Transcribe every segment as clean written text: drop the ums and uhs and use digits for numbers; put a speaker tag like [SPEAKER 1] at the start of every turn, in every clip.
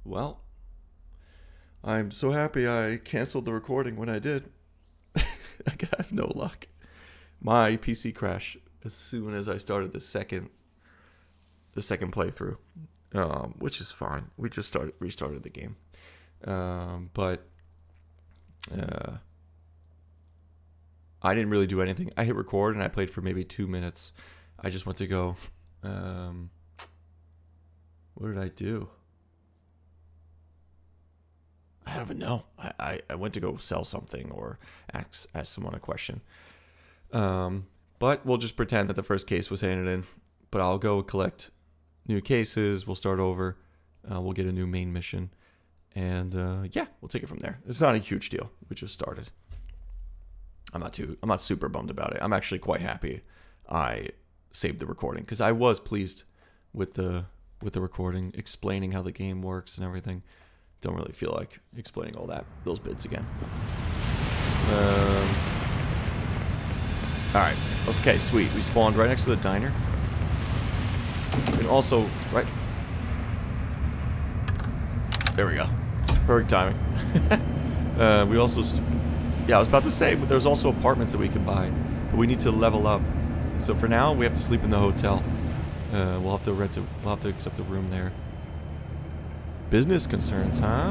[SPEAKER 1] Well, I'm so happy I canceled the recording when I did. I have no luck. My PC crashed as soon as I started the second playthrough, which is fine. We just restarted the game, but I didn't really do anything. I hit record and I played for maybe 2 minutes. I just went to go. What did I do? I don't even know. I went to go sell something or ask someone a question. But we'll just pretend that the first case was handed in. But I'll go collect new cases. We'll start over. We'll get a new main mission. And yeah, we'll take it from there. It's not a huge deal. We just started. I'm not super bummed about it. I'm actually quite happy I saved the recording because I was pleased with the recording, explaining how the game works and everything. Don't really feel like explaining all those bits again. Alright. Okay, sweet. We spawned right next to the diner. And also, right... There we go. Perfect timing. We also... Yeah, I was about to say, but there's also apartments that we can buy. But we need to level up. So for now, we have to sleep in the hotel. We'll have to accept a room there. Business concerns, huh?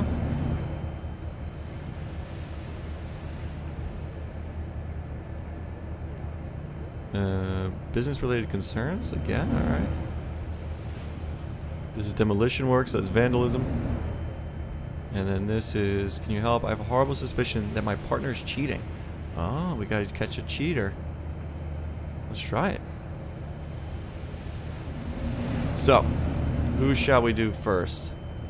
[SPEAKER 1] Business-related concerns? Again? Alright. This is demolition works, that's vandalism. And then this is, can you help? I have a horrible suspicion that my partner is cheating. Oh, we gotta catch a cheater. Let's try it. So, who shall we do first?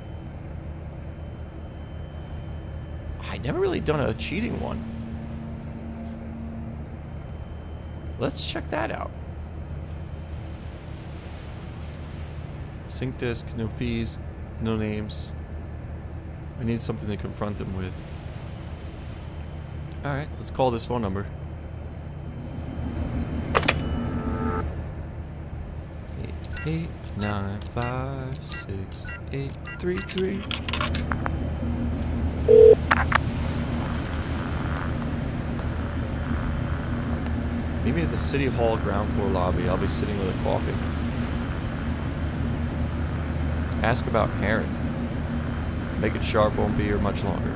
[SPEAKER 1] I've never really done a cheating one. Let's check that out. Sync disk, no fees, no names. I need something to confront them with. Alright, let's call this phone number. 889568833. Meet me at the City Hall ground floor lobby. I'll be sitting with a coffee. Ask about Heron. Make it sharp, won't be here much longer.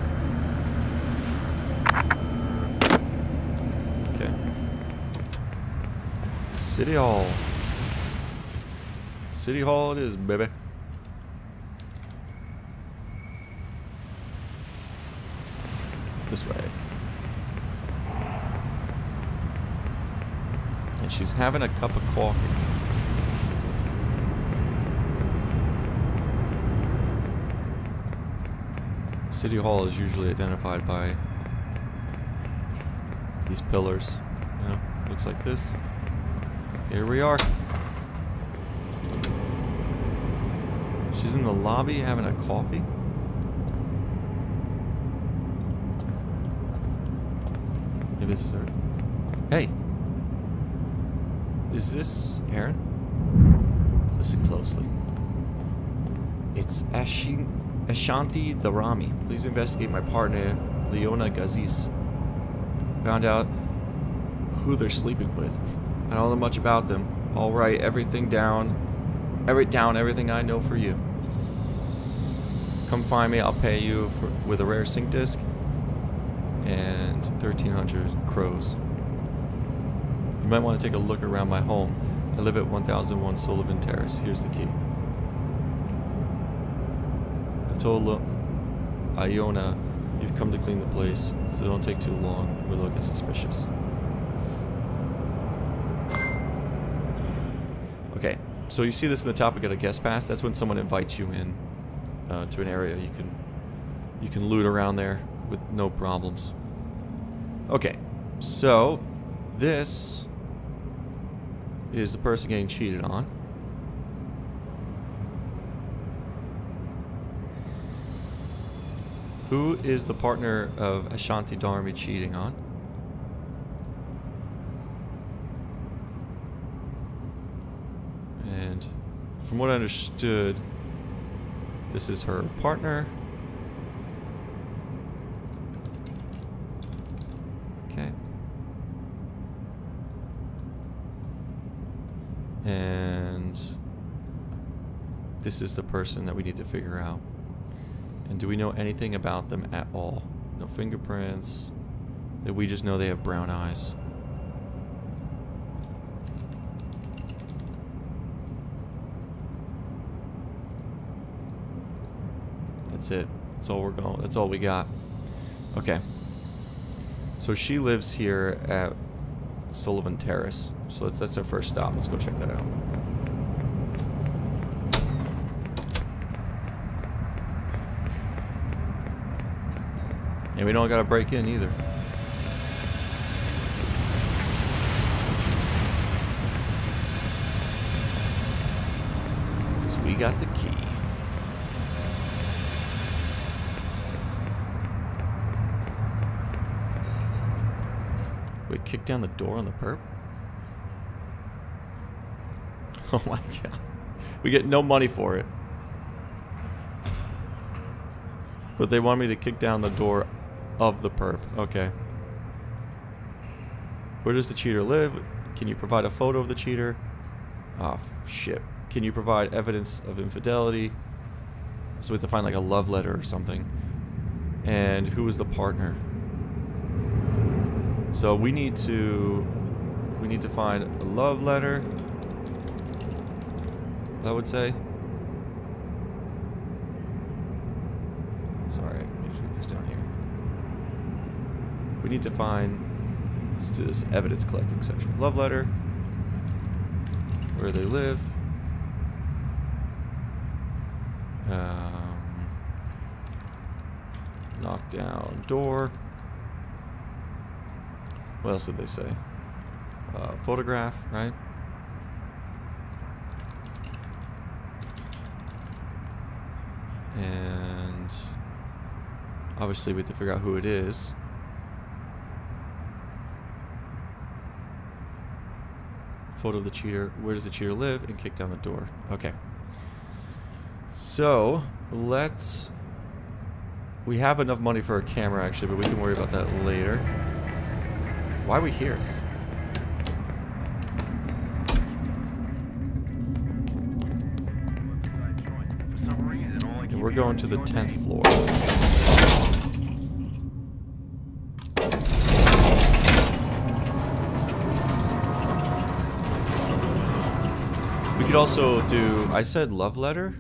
[SPEAKER 1] Okay. City Hall. City Hall it is, baby. This way. And she's having a cup of coffee. City Hall is usually identified by these pillars. You know, looks like this. Here we are. She's in the lobby having a coffee. Maybe this is her. Hey! Is this Aaron? Listen closely. It's Ashanti Darami. Please investigate my partner, Leona Gazis. Found out who they're sleeping with. I don't know much about them. I'll write everything down. Everything I know for you. Come find me. I'll pay you with a rare sync disk and 1,300 crows. You might want to take a look around my home. I live at 1001 Sullivan Terrace. Here's the key. I've told Iona you've come to clean the place, so don't take too long or they'll get suspicious. Okay, so you see this in the top, we got a guest pass. That's when someone invites you in to an area. You can loot around there with no problems. Okay, so this is the person getting cheated on. Who is the partner of Ashanti Darmi cheating on? And from what I understood, This is her partner. Okay. And this is the person that we need to figure out. And do we know anything about them at all? No fingerprints. That we just know they have brown eyes. That's it. That's all we're going. That's all we got. Okay. So she lives here at Sullivan Terrace. So that's our first stop. Let's go check that out. And we don't gotta break in either. Because we got the key. Wait, kick down the door on the perp? Oh my god. We get no money for it. But they want me to kick down the door of the perp. Okay. Where does the cheater live? Can you provide a photo of the cheater? Oh, shit. Can you provide evidence of infidelity? So we have to find like a love letter or something. And who is the partner? So we need to find a love letter, I would say. Sorry, I need to get this down here. We need to find, let's do this evidence collecting section. Love letter, where they live. Knock down door. What else did they say? Photograph, right? And obviously we have to figure out who it is. Photo of the cheater. Where does the cheater live? And kick down the door. Okay. So let's. We have enough money for a camera actually, but we can worry about that later. Why are we here? And we're going to the 10th floor. We could also do, I said love letter.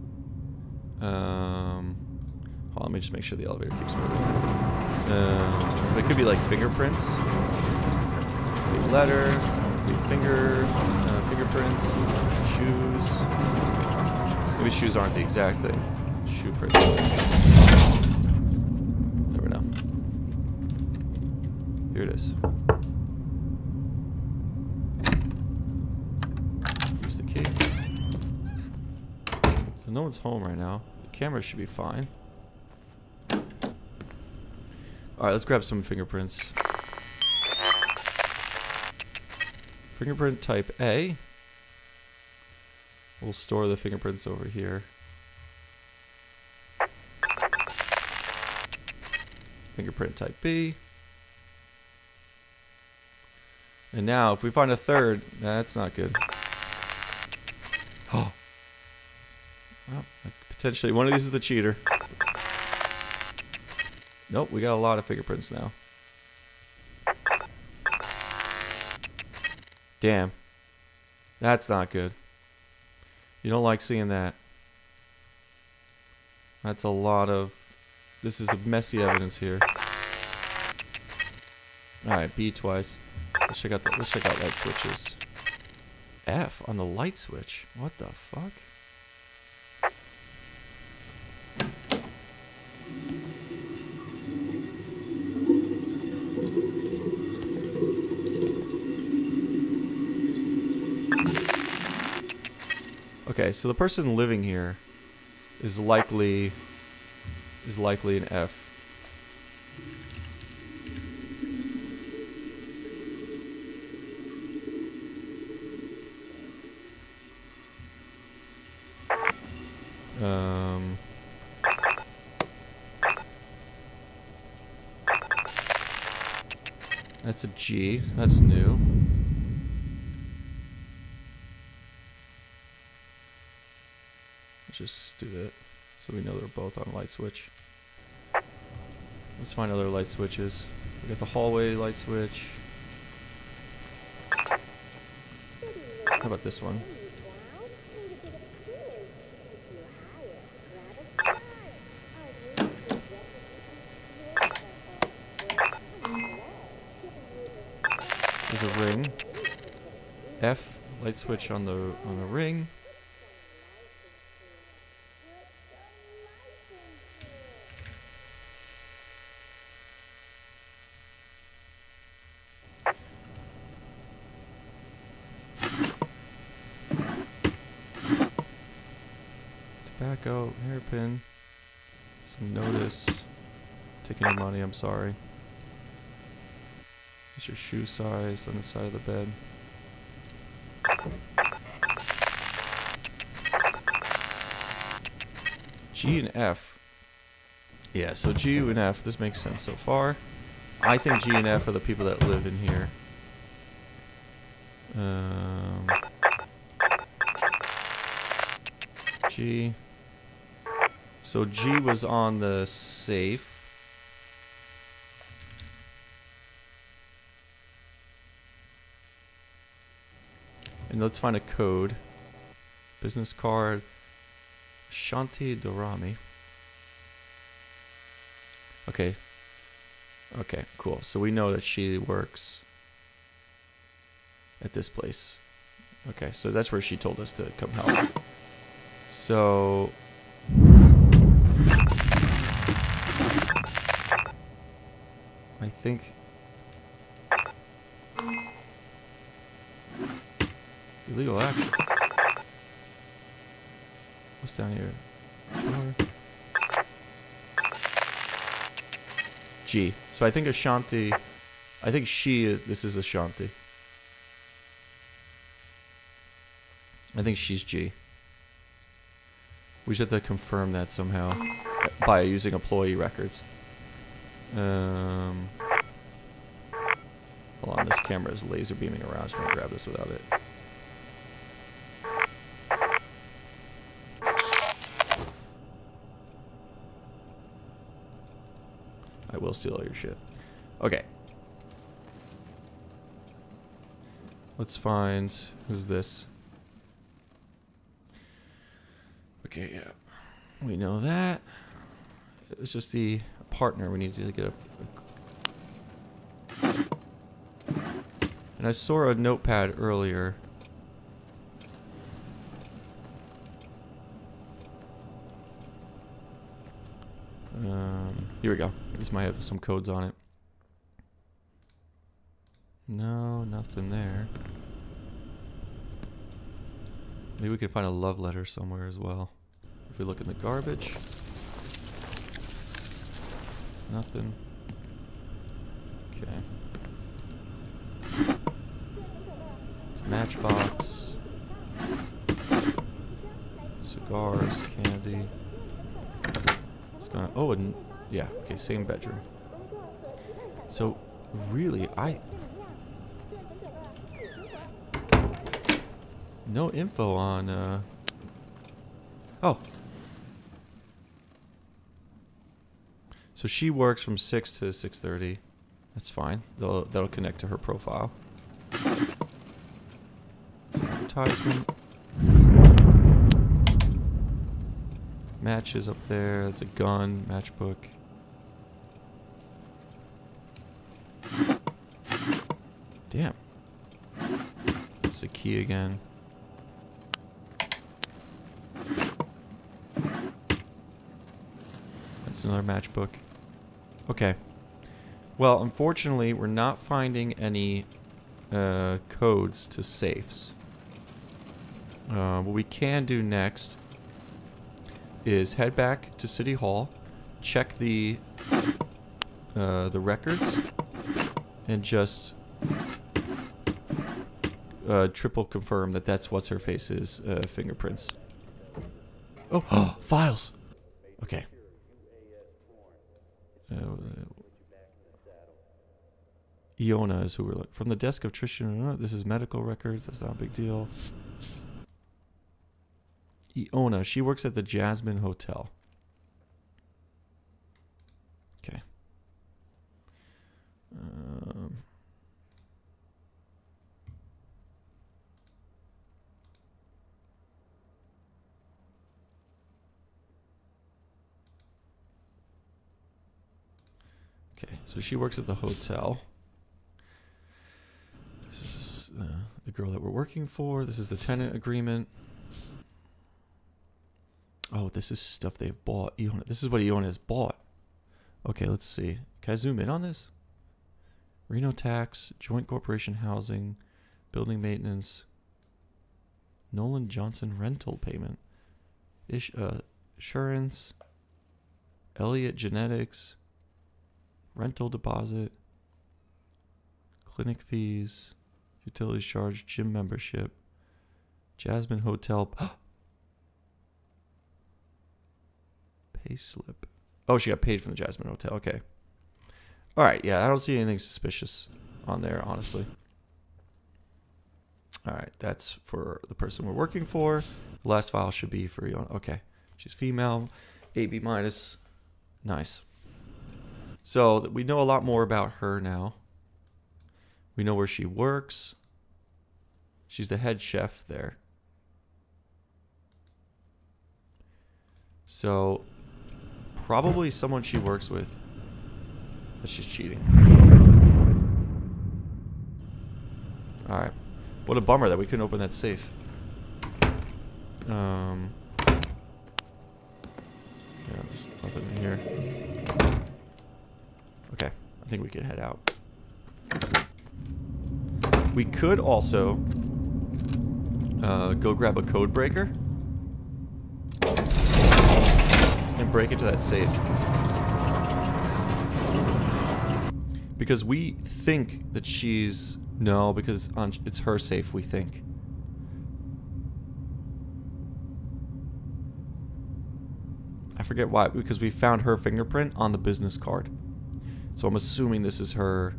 [SPEAKER 1] Hold on, let me just make sure the elevator keeps moving. But it could be like fingerprints. Letter, fingerprints, shoes. Maybe shoes aren't the exact thing. Shoe prints. Never know. Here it is. Here's the key. So no one's home right now. The camera should be fine. Alright, let's grab some fingerprints. Fingerprint type A. We'll store the fingerprints over here. Fingerprint type B. And now, if we find a third, that's not good. Oh. Well, potentially, one of these is the cheater. Nope, we got a lot of fingerprints now. Damn. That's not good. You don't like seeing that. That's a lot of... This is messy evidence here. Alright, B twice. Let's check out light switches. F on the light switch? What the fuck? Okay, so the person living here is likely an F. That's a G. That's new. Let's just do that so we know they're both on light switch. Let's find other light switches. We got the hallway light switch. How about this one? There's a ring. F light switch on the ring. Tobacco, hairpin, some notice, taking your money, I'm sorry. Here's your shoe size on the side of the bed. G and F. Yeah, so G and F, this makes sense so far. I think G and F are the people that live in here. G. So G was on the safe. And let's find a code. Business card. Shanti Dorami. Okay. Okay, cool. So we know that she works at this place. Okay, so that's where she told us to come help. So I think illegal action. What's down here? Drawer. G. So I think Ashanti. I think she is. This is Ashanti. I think she's G. We just have to confirm that somehow by using employee records. Hold on, this camera is laser beaming around. I just want to grab this without it. I will steal all your shit. Okay. Let's find... Who's this? Okay, yeah. We know that. It's just the partner. We need to get a... And I saw a notepad earlier. Here we go. This might have some codes on it. No, nothing there. Maybe we can find a love letter somewhere as well. If we look in the garbage. Nothing. Okay. It's a matchbox. Cigars, candy. It's gonna... Oh, and... Yeah, okay, same bedroom. So, really, no info on, Oh! So she works from 6 to 6:30. That's fine. That'll connect to her profile. It's an advertisement. Matches up there. That's a gun, matchbook. Damn. It's a key again. That's another matchbook. Okay. Well, unfortunately, we're not finding any codes to safes. What we can do next is head back to City Hall, check the records, and just triple confirm that that's what's her face's fingerprints. Oh, files. Okay. Iona is who we're looking. From the desk of Tristan. This is medical records. That's not a big deal. Iona. She works at the Jasmine Hotel. Okay. Okay, so she works at the hotel. This is the girl that we're working for. This is the tenant agreement. Oh, this is stuff they've bought. Iona. This is what Iona has bought. Okay, let's see. Can I zoom in on this? Reno tax, joint corporation housing, building maintenance, Nolan Johnson rental payment, insurance, Elliott Genetics, rental deposit, clinic fees, utilities charge, gym membership, Jasmine Hotel, pay slip. Oh, she got paid from the Jasmine Hotel. Okay. All right. Yeah, I don't see anything suspicious on there, honestly. All right. That's for the person we're working for. The last file should be for Iona. Okay. She's female. AB minus. Nice. So we know a lot more about her now. We know where she works. She's the head chef there. So probably someone she works with that she's cheating. Alright. What a bummer that we couldn't open that safe. Yeah, there's nothing in here. Okay. I think we could head out. We could also go grab a code breaker and break into that safe. Because we think that she's... No, because it's her safe, we think. I forget why, because we found her fingerprint on the business card. So I'm assuming this is her...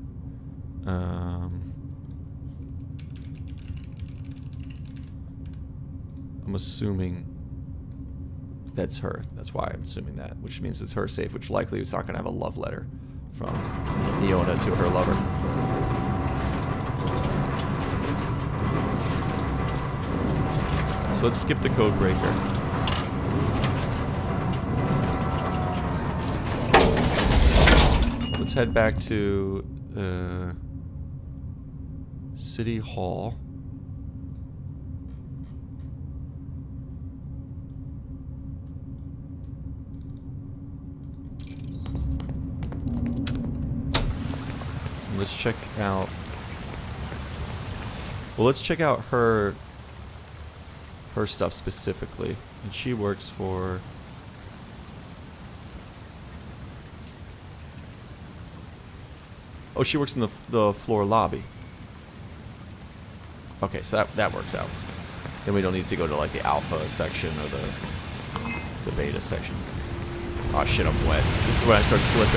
[SPEAKER 1] I'm assuming that's her. That's why I'm assuming that, which means it's her safe, which likely it's not going to have a love letter from Iona to her lover. So let's skip the code breaker. Let's head back to City Hall. Let's check out... Well, let's check out her stuff specifically. And she works for... Oh, she works in the floor lobby. Okay, so that works out. Then we don't need to go to like the alpha section or the beta section. Oh shit, I'm wet. This is when I start slipping.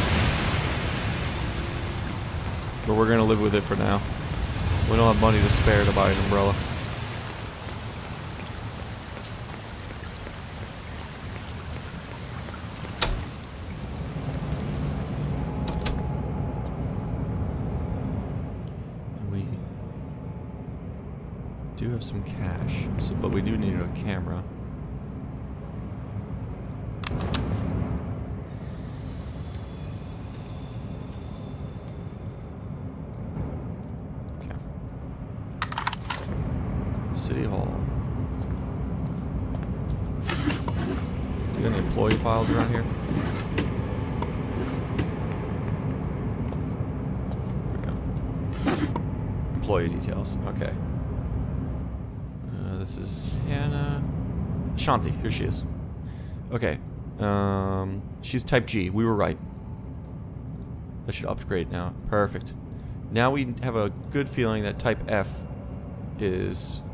[SPEAKER 1] But we're gonna live with it for now. We don't have money to spare to buy an umbrella. And we do have some cash, but we do need a camera. City Hall. You got any employee files around here? There we go. Employee details. Okay. This is Hannah. Shanti. Here she is. Okay. She's type G. We were right. That should upgrade now. Perfect. Now we have a good feeling that type F is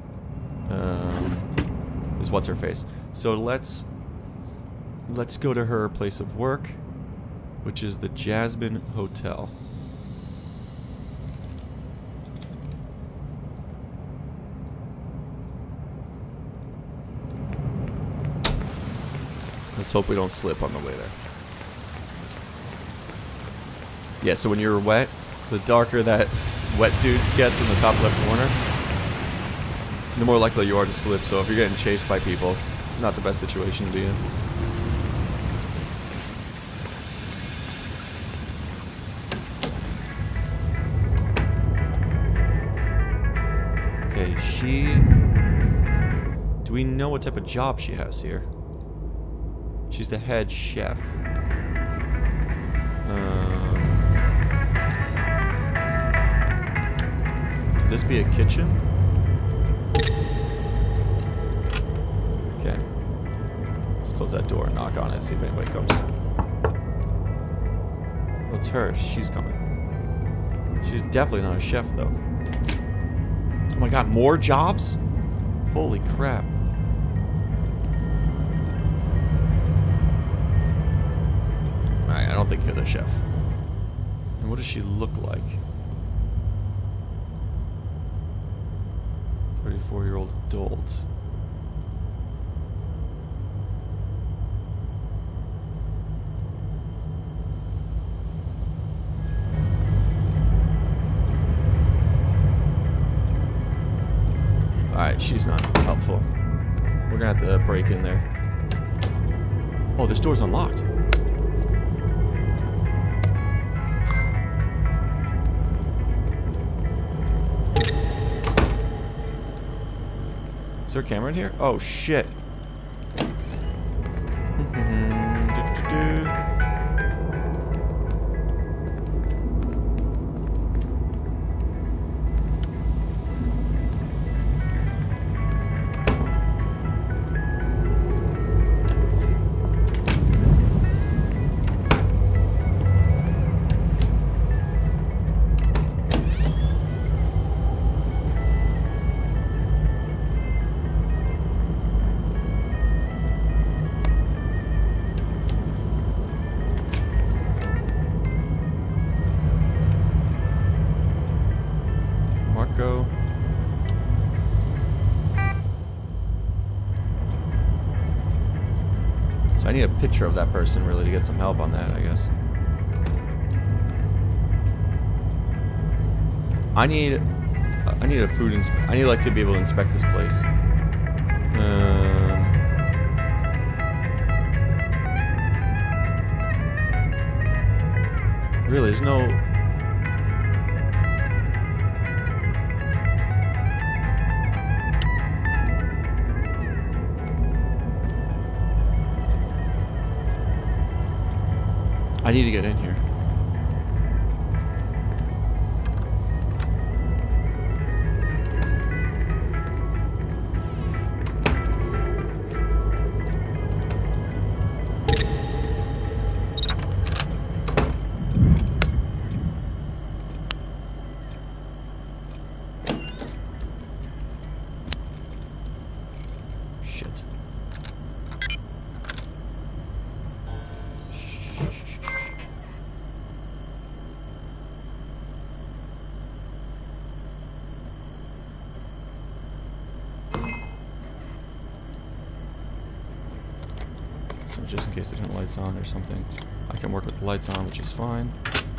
[SPEAKER 1] what's her face. So let's go to her place of work, which is the Jasmine Hotel. Let's hope we don't slip on the way there. Yeah, so when you're wet, the darker that wet dude gets in the top left corner, the more likely you are to slip. So if you're getting chased by people, not the best situation to be in. Okay, do we know what type of job she has here? She's the head chef. Could this be a kitchen? Okay. Let's close that door and knock on it, see if anybody comes. Oh, it's her. She's coming. She's definitely not a chef, though. Oh my god, more jobs? Holy crap. Alright, I don't think you're the chef. And what does she look like? 34-year-old adult. Alright, she's not helpful. We're gonna have to break in there. Oh, this door's unlocked. Is there a camera in here? Oh, shit. Marco. So I need a picture of that person really to get some help on that, I guess. I need a food I need like to be able to inspect this place. Really, there's no. I need to get in here. Shit. Just in case they turn the lights on or something. I can work with the lights on, which is fine.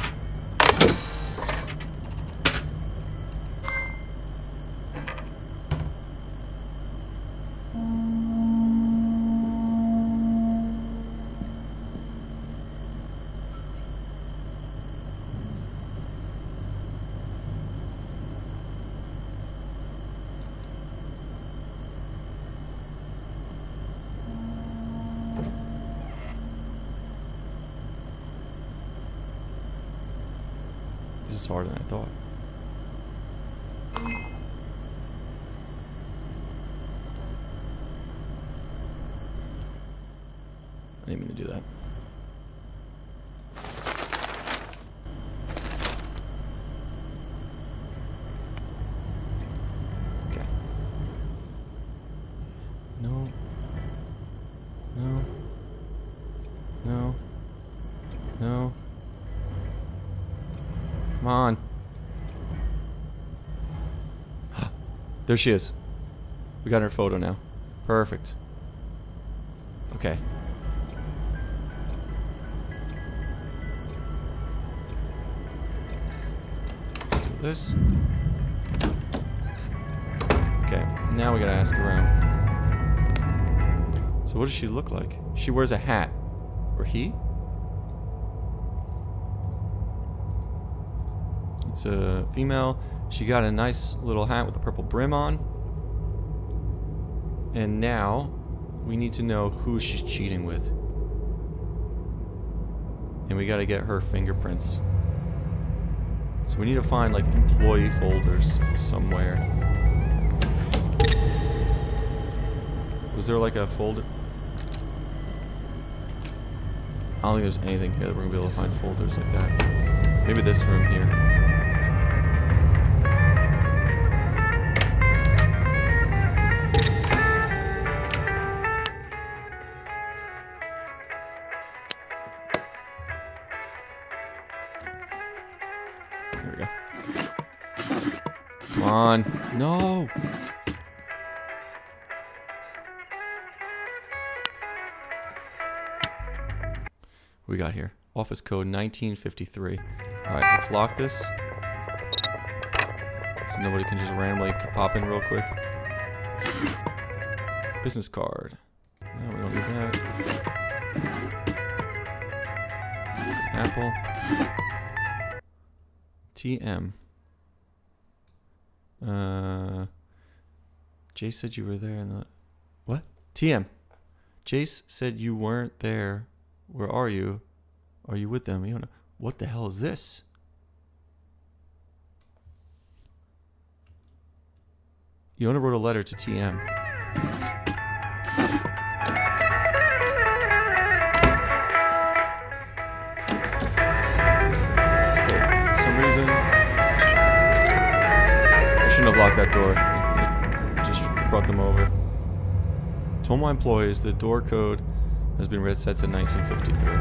[SPEAKER 1] This is harder than I thought. I didn't mean to do that. Okay. No. No. No. No. Come on. There she is. We got her photo now. Perfect. Okay. this. Okay, now we gotta ask around. So what does she look like? She wears a hat. Or he? It's a female. She got a nice little hat with a purple brim on. And now we need to know who she's cheating with. And we gotta get her fingerprints. So we need to find like employee folders somewhere. Was there like a folder? I don't think there's anything here that we're gonna be able to find folders like that. Maybe this room here. Here we go. Come on. No! What we got here? Office code 1953. Alright, let's lock this. So nobody can just randomly pop in real quick. Business card. No, we don't need that. It's an apple. TM. Jace said you were there in the... What? TM. Jace said you weren't there. Where are you? Are you with them? You don't know. What the hell is this? Yona wrote a letter to TM. Okay, for some reason, I shouldn't have locked that door. It just brought them over. Told my employees the door code has been reset to 1953.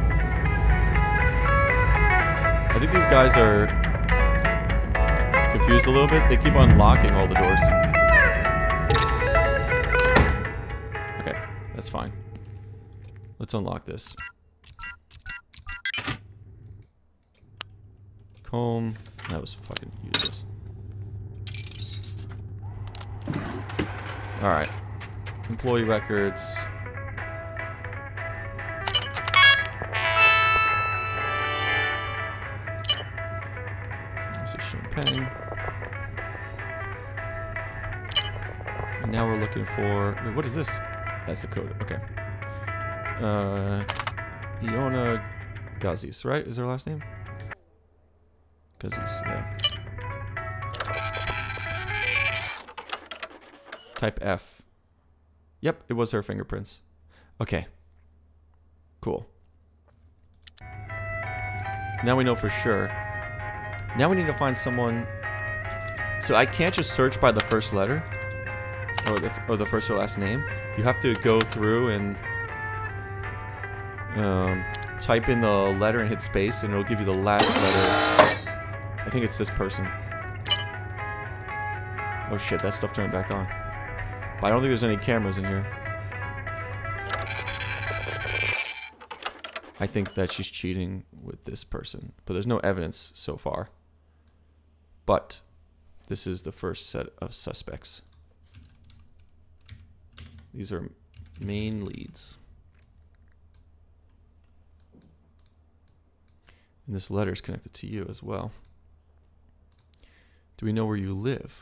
[SPEAKER 1] I think these guys are confused a little bit. They keep unlocking all the doors. Okay, that's fine. Let's unlock this. Comb. That was fucking useless. Alright. Employee records. Champagne. And now we're looking for... Wait, what is this? That's the code. Okay. Iona Gazis, right? Is her last name? Gazis, yeah. Type F. Yep, it was her fingerprints. Okay. Cool. Now we know for sure. Now we need to find someone. So I can't just search by the first letter or the first or last name. You have to go through and type in the letter and hit space, and it'll give you the last letter. I think it's this person. Oh shit, that stuff turned back on. But I don't think there's any cameras in here. I think that she's cheating with this person, but there's no evidence so far. But this is the first set of suspects. These are main leads. And this letter is connected to you as well. Do we know where you live?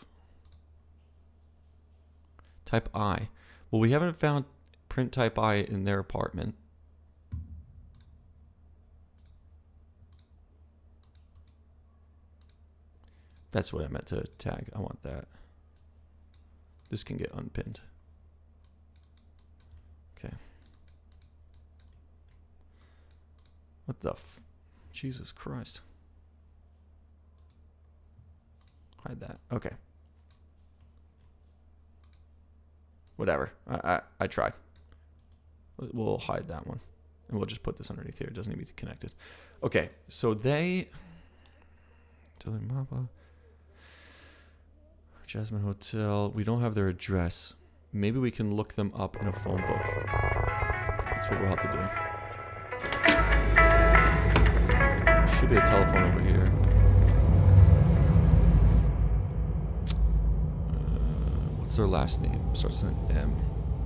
[SPEAKER 1] Type I. Well, we haven't found print type I in their apartment. That's what I meant to tag. I want that. This can get unpinned. Okay. What the f... Jesus Christ. Hide that. Okay. Whatever. I tried. We'll hide that one. And we'll just put this underneath here. It doesn't need to be connected. Okay. So they... Jasmine Hotel. We don't have their address. Maybe we can look them up in a phone book. That's what we'll have to do. Should be a telephone over here. What's her last name? Starts with an M.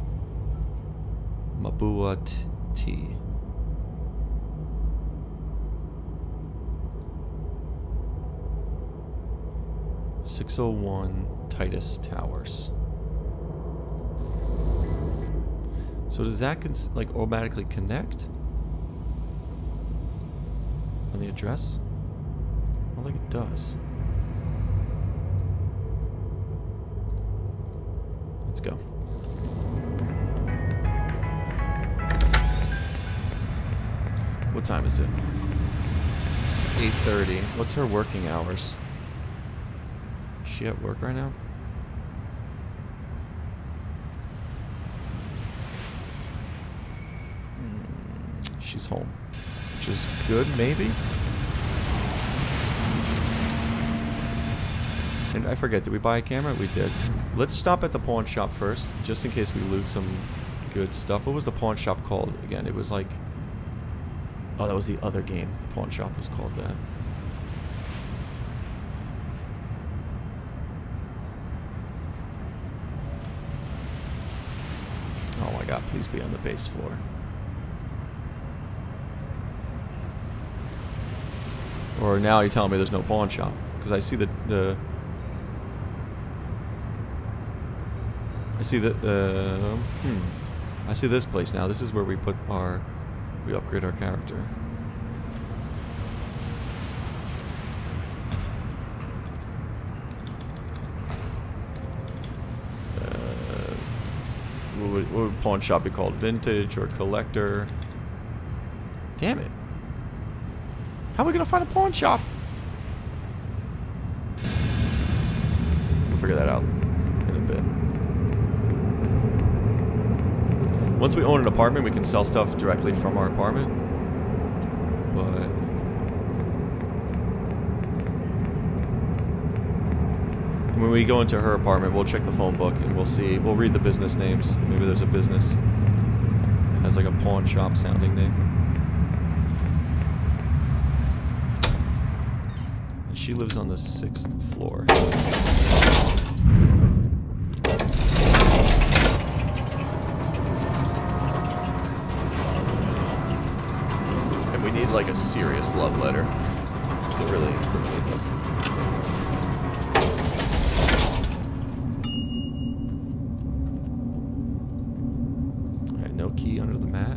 [SPEAKER 1] Mabua T. .601 Titus Towers. So does that like automatically connect on the address? I don't think it does. Let's go. What time is it? It's 8:30. What's her working hours? Is she at work right now? She's home, which is good, maybe? And I forget, did we buy a camera? We did. Let's stop at the pawn shop first, just in case we loot some good stuff. What was the pawn shop called again? It was like... Oh, that was the other game. The pawn shop was called that. Oh my god, please be on the base floor. Or now you're telling me there's no pawn shop. Because I see I see this place now. This is where we put our... We upgrade our character. What would pawn shop be called? Vintage or collector? Damn it. How are we gonna find a pawn shop? We'll figure that out in a bit. Once we own an apartment, we can sell stuff directly from our apartment. But... when we go into her apartment, we'll check the phone book and we'll see. We'll read the business names. Maybe there's a business that has like a pawn shop sounding name. And she lives on the 6th floor. And we need like a serious love letter to really incriminate them. Key under the mat.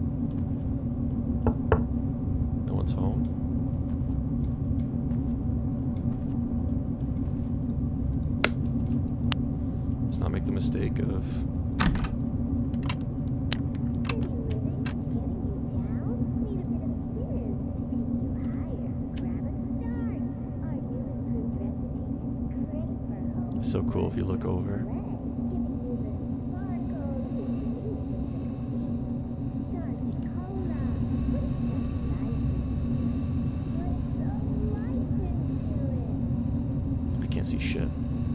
[SPEAKER 1] No one's home. Let's not make the mistake of... It's so cool if you look over. See shit.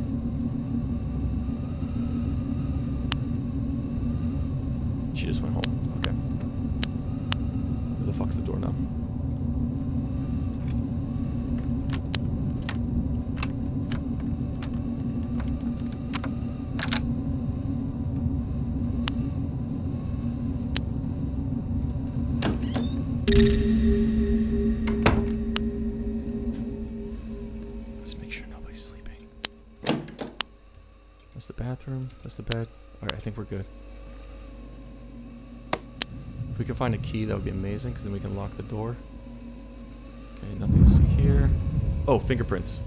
[SPEAKER 1] She just went home. Okay. Where the fuck's the door now? Bathroom. That's the bed. Alright, I think we're good. If we can find a key, that would be amazing, because then we can lock the door. Okay, nothing to see here. Oh, fingerprints.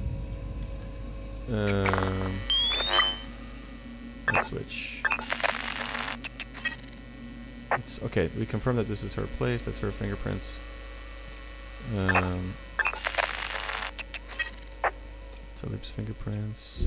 [SPEAKER 1] Let's switch. Okay, we confirm that this is her place. That's her fingerprints. Talib's fingerprints.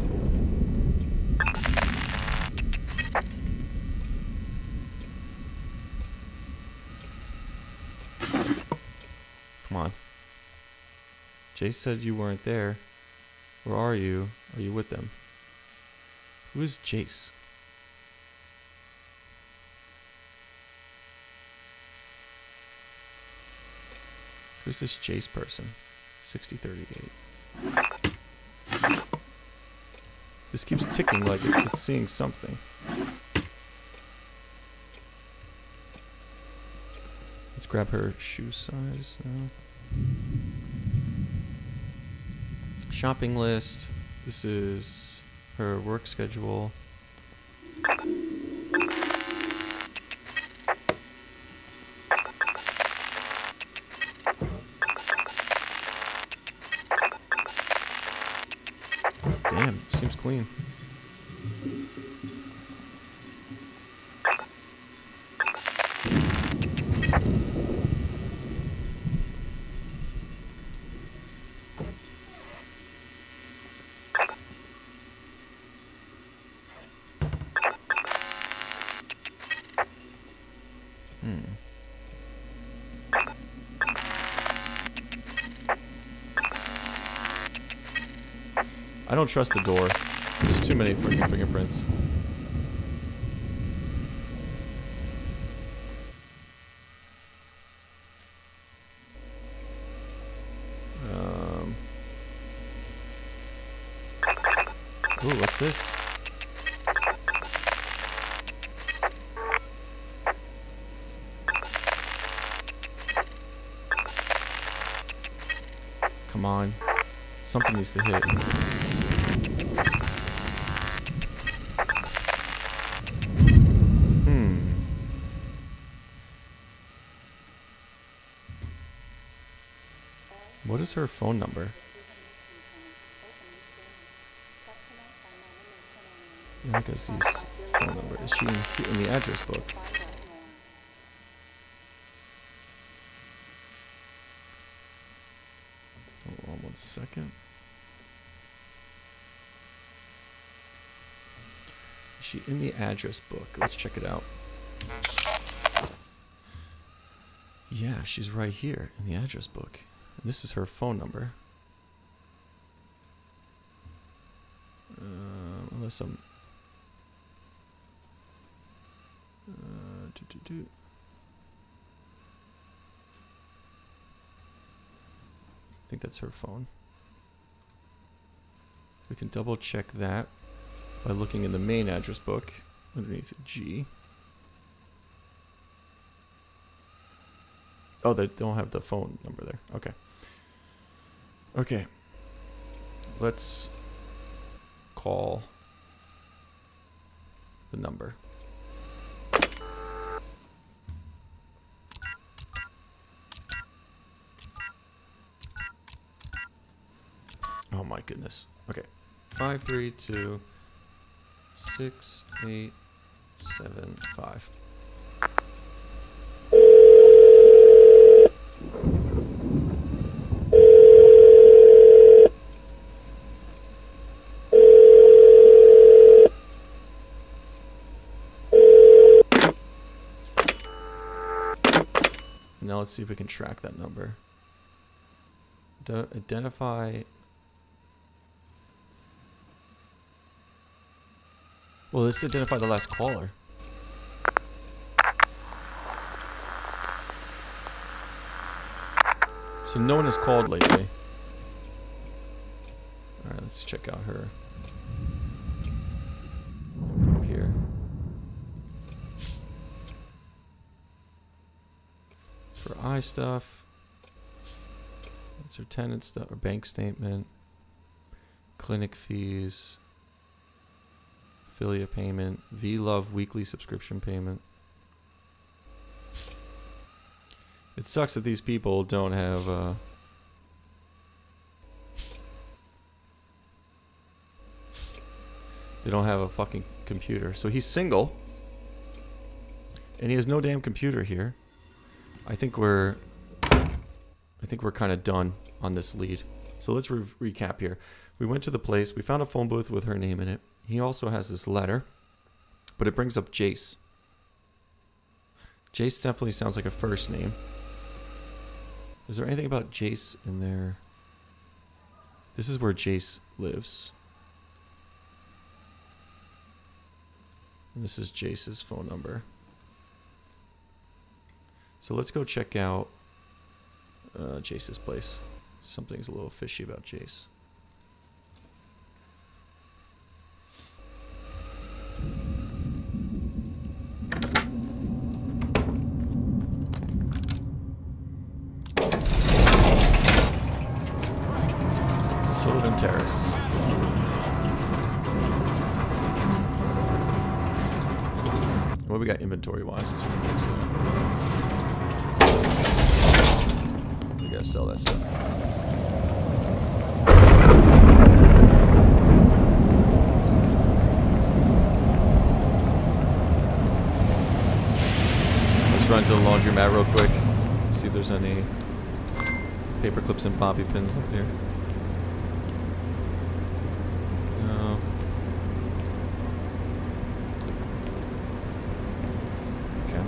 [SPEAKER 1] Come on. Jace said you weren't there. Where are you? Are you with them? Who is Jace? Who's this Jace person? 6038. This keeps ticking like it's seeing something. Let's grab her shoe size now. Shopping list. This is her work schedule. Damn, seems clean. I don't trust the door. There's too many freaking fingerprints. Ooh, what's this? Come on. Something needs to hit. What is her phone number? Yeah, I guess these phone number. Is she in the address book? Hold on 1 second. Is she in the address book? Let's check it out. Yeah, she's right here in the address book. And this is her phone number. Unless I'm... I think that's her phone. We can double check that by looking in the main address book underneath G. Oh, they don't have the phone number there. Okay. Okay. Let's call the number. Oh my goodness. Okay. 532-6875. Now let's see if we can track that number. Identify. Well, let's identify the last caller. So no one has called lately. Alright, let's check out her info here. For I stuff. That's her tenant stuff, or bank statement. Clinic fees. Affiliate payment. V-Love weekly subscription payment. It sucks that these people don't have they don't have a fucking computer. So he's single. And he has no damn computer here. I think we're kind of done on this lead. So let's recap here. We went to the place. We found a phone booth with her name in it. He also has this letter, but it brings up Jace. Jace definitely sounds like a first name. Is there anything about Jace in there? This is where Jace lives. And this is Jace's phone number. So let's go check out Jace's place. Something's a little fishy about Jace. Sullivan Terrace. What we got inventory-wise? We gotta sell that stuff. Let's run to the laundromat real quick. See if there's any paper clips and bobby pins up here. No. Okay.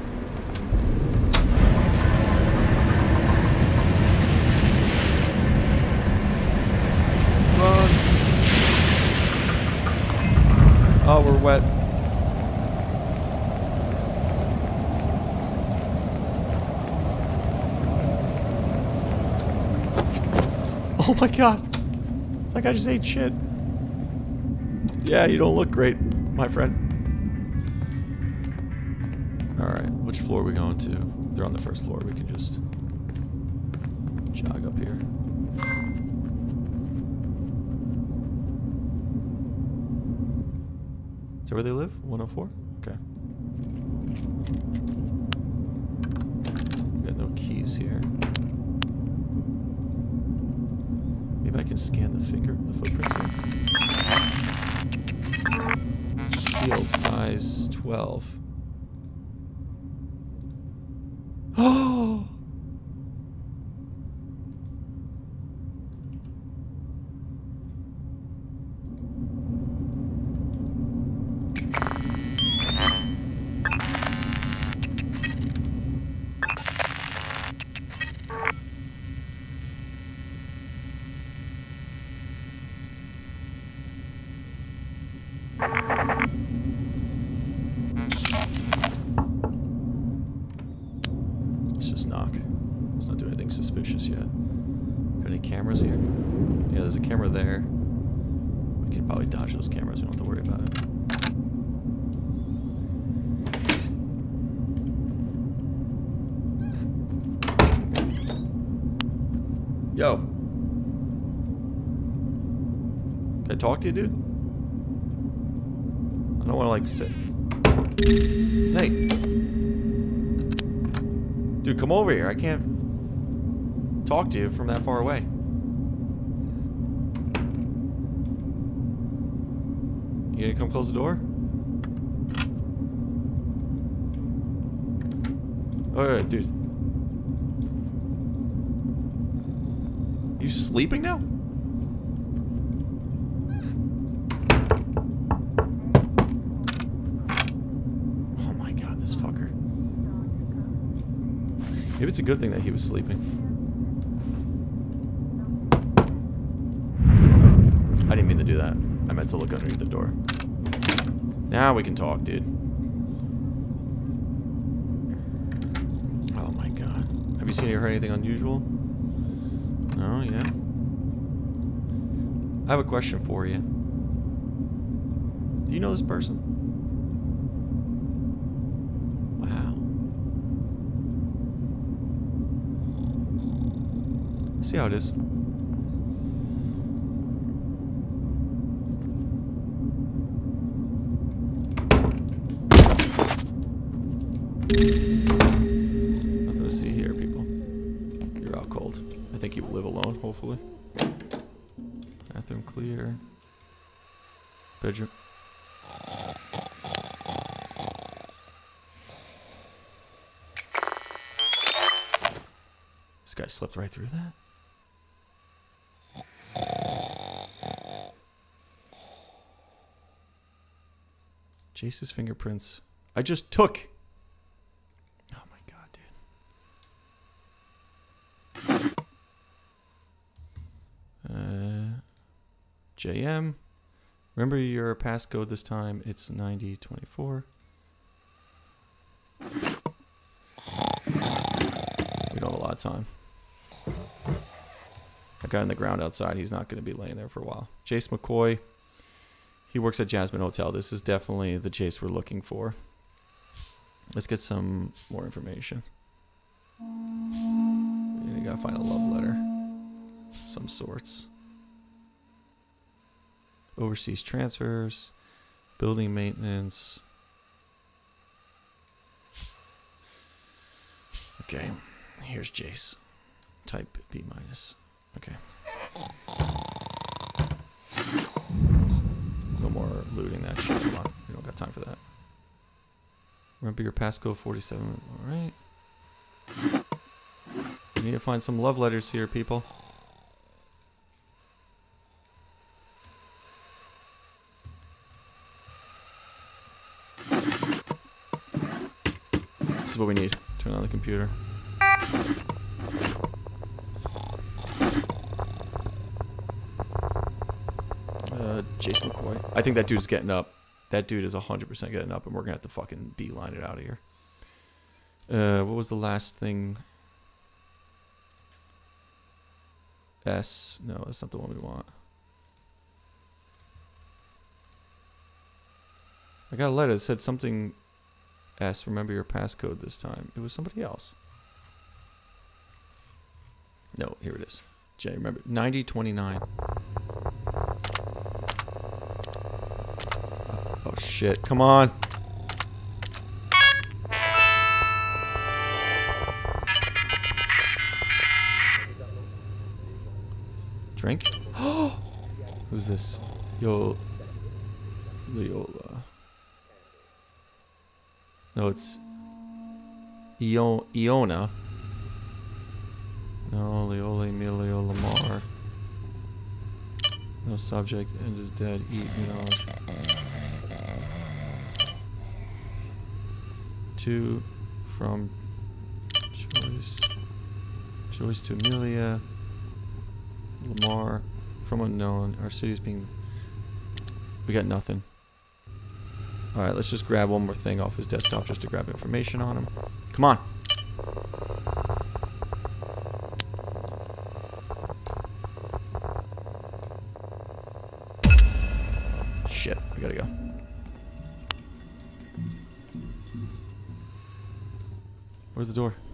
[SPEAKER 1] Run. Oh, we're wet. Oh my god. That guy just ate shit. Yeah, you don't look great, my friend. Alright, which floor are we going to? They're on the first floor. We can just jog up here. Is that where they live? 104? Okay. Got no keys here. Maybe I can scan the footprints here. Heel size 12. Oh! Let's just knock. Let's not do anything suspicious yet. Got any cameras here? Yeah, there's a camera there. We can probably dodge those cameras. We don't have to worry about it. Yo. Can I talk to you, dude? I don't want to, like, sit. Hey. Dude, come over here. I can't talk to you from that far away. You gonna come close the door? Oh, yeah, dude. You sleeping now? Oh my god, this fucker. Maybe it's a good thing that he was sleeping. I didn't mean to do that. I meant to look underneath the door. Now we can talk, dude. Oh my god. Have you seen or heard anything unusual? Oh, yeah. I have a question for you. Do you know this person? Wow. Let's see how it is. Nothing to see here, people. You're out cold. I think you live alone, hopefully. Bathroom clear. Bedroom. This guy slept right through that. Jace's fingerprints. I just took. Oh my god, dude. JM. Remember your passcode this time. It's 9024. We don't have a lot of time. That guy on the ground outside, he's not going to be laying there for a while. Jace McCoy. He works at Jasmine Hotel. This is definitely the Jace we're looking for. Let's get some more information. You gotta find a love letter of some sorts. Overseas transfers. Building maintenance. Okay. Here's Jace. Type B minus. Okay. No more looting that shit. Come on. We don't got time for that. Remember your passcode 47. Alright. We need to find some love letters here, people. This is what we need. Turn on the computer. Jason McCoy. I think that dude's getting up. That dude is 100% getting up, and we're gonna have to fucking beeline it out of here. What was the last thing? S. No, that's not the one we want. I got a letter that said something S. Remember your passcode this time. It was somebody else. No, here it is. Jay, remember 9029. Oh shit! Come on. Drink? Who's this? Leola. No, it's Iona. No, Leola, Emilio, Lamar. No subject, and is dead. Eat knowledge. 2 from Joyce. Joyce to Amelia. Lamar from unknown. Our city's being. We got nothing. Alright, let's just grab one more thing off his desktop just to grab information on him. Come on. Shit, we gotta go. Where's the door?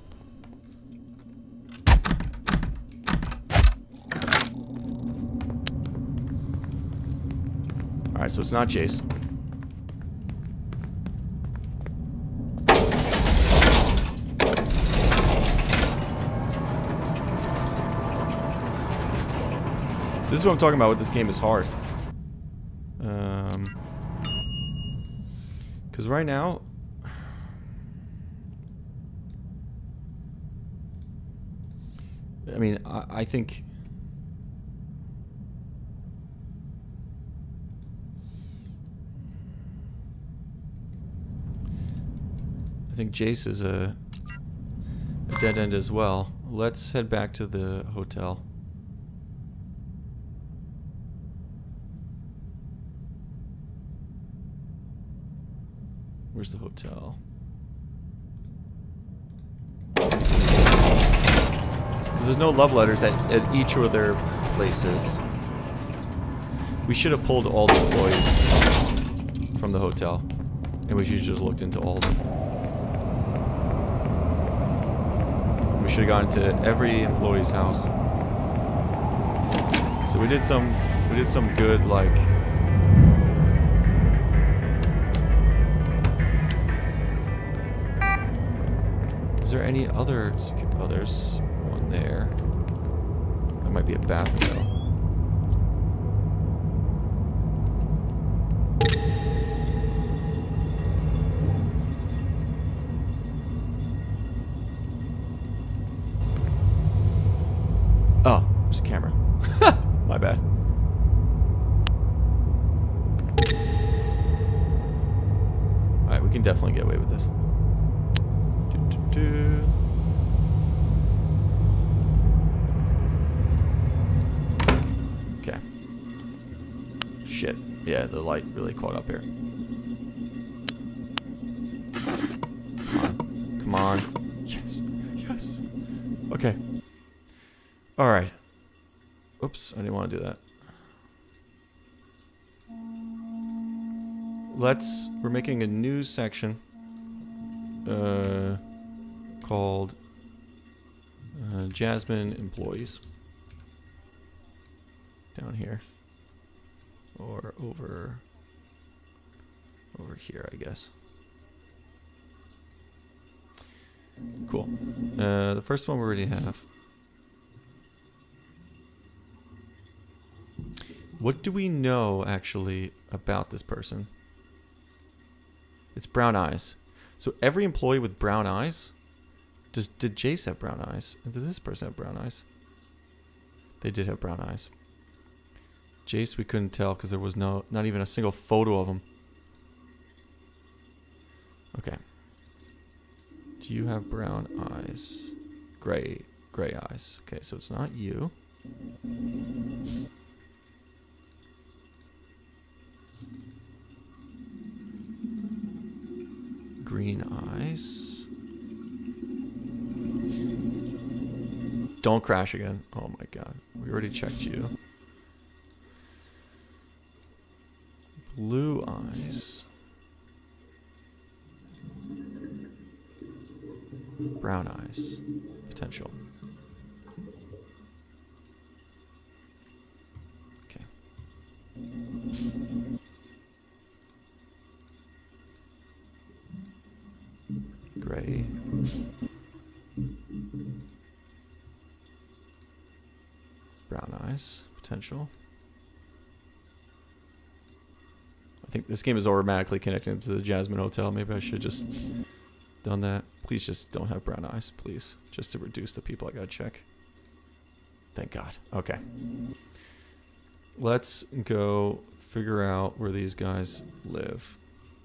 [SPEAKER 1] Alright, so it's not Jace. So this is what I'm talking about with this game is hard. Because right now... I mean, I think... I think Jace is a dead end as well. Let's head back to the hotel. Where's the hotel? Because there's no love letters at each of their places. We should have pulled all the employees from the hotel. And we should have just looked into all of them. We should have gone to every employee's house. So we did some good, like... Is there any other... Oh, there's one there. That might be a bathroom, though. Oh, there's a camera. My bad. Alright, we can definitely get away with this. Okay. Shit. Yeah, the light really caught up here. Come on. Come on. Yes. Yes. Okay. Alright. Oops, I didn't want to do that. We're making a new section called Jasmine Employees. Down here. Or over here, I guess. Cool. The first one we already have. What do we know, actually, about this person? It's brown eyes. So every employee with brown eyes... Did Jace have brown eyes? And did this person have brown eyes? They did have brown eyes. Jace we couldn't tell because there was not even a single photo of him. Okay. Do you have brown eyes? Gray eyes. Okay, so it's not you. Green eyes. Don't crash again. Oh my god. We already checked you. Blue eyes. Brown eyes. Potential. Okay. Gray. Brown eyes. Potential. I think this game is automatically connected to the Jasmine Hotel. Maybe I should just done that. Please just don't have brown eyes, please. Just to reduce the people I gotta check. Thank God. Okay. Let's go figure out where these guys live.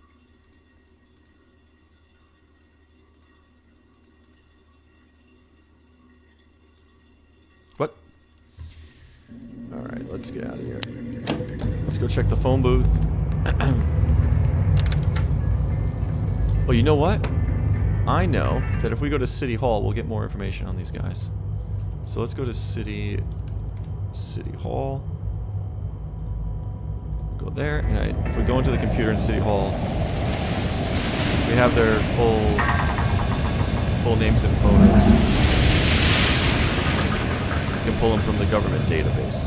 [SPEAKER 1] What? Alright, let's get out of here. Let's go check the phone booth. Oh, you know what? I know that if we go to City Hall, we'll get more information on these guys. So let's go to City Hall. Go there, and if we go into the computer in City Hall, we have their full names and photos. We can pull them from the government database.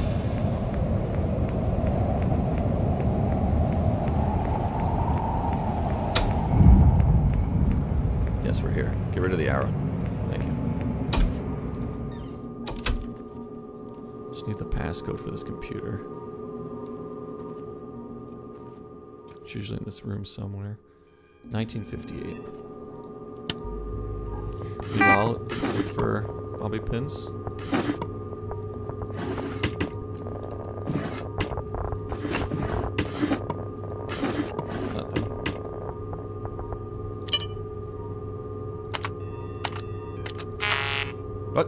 [SPEAKER 1] Yes, we're here. Get rid of the arrow. Thank you. Just need the passcode for this computer. It's usually in this room somewhere. 1958. Meanwhile, let's look for bobby pins. What?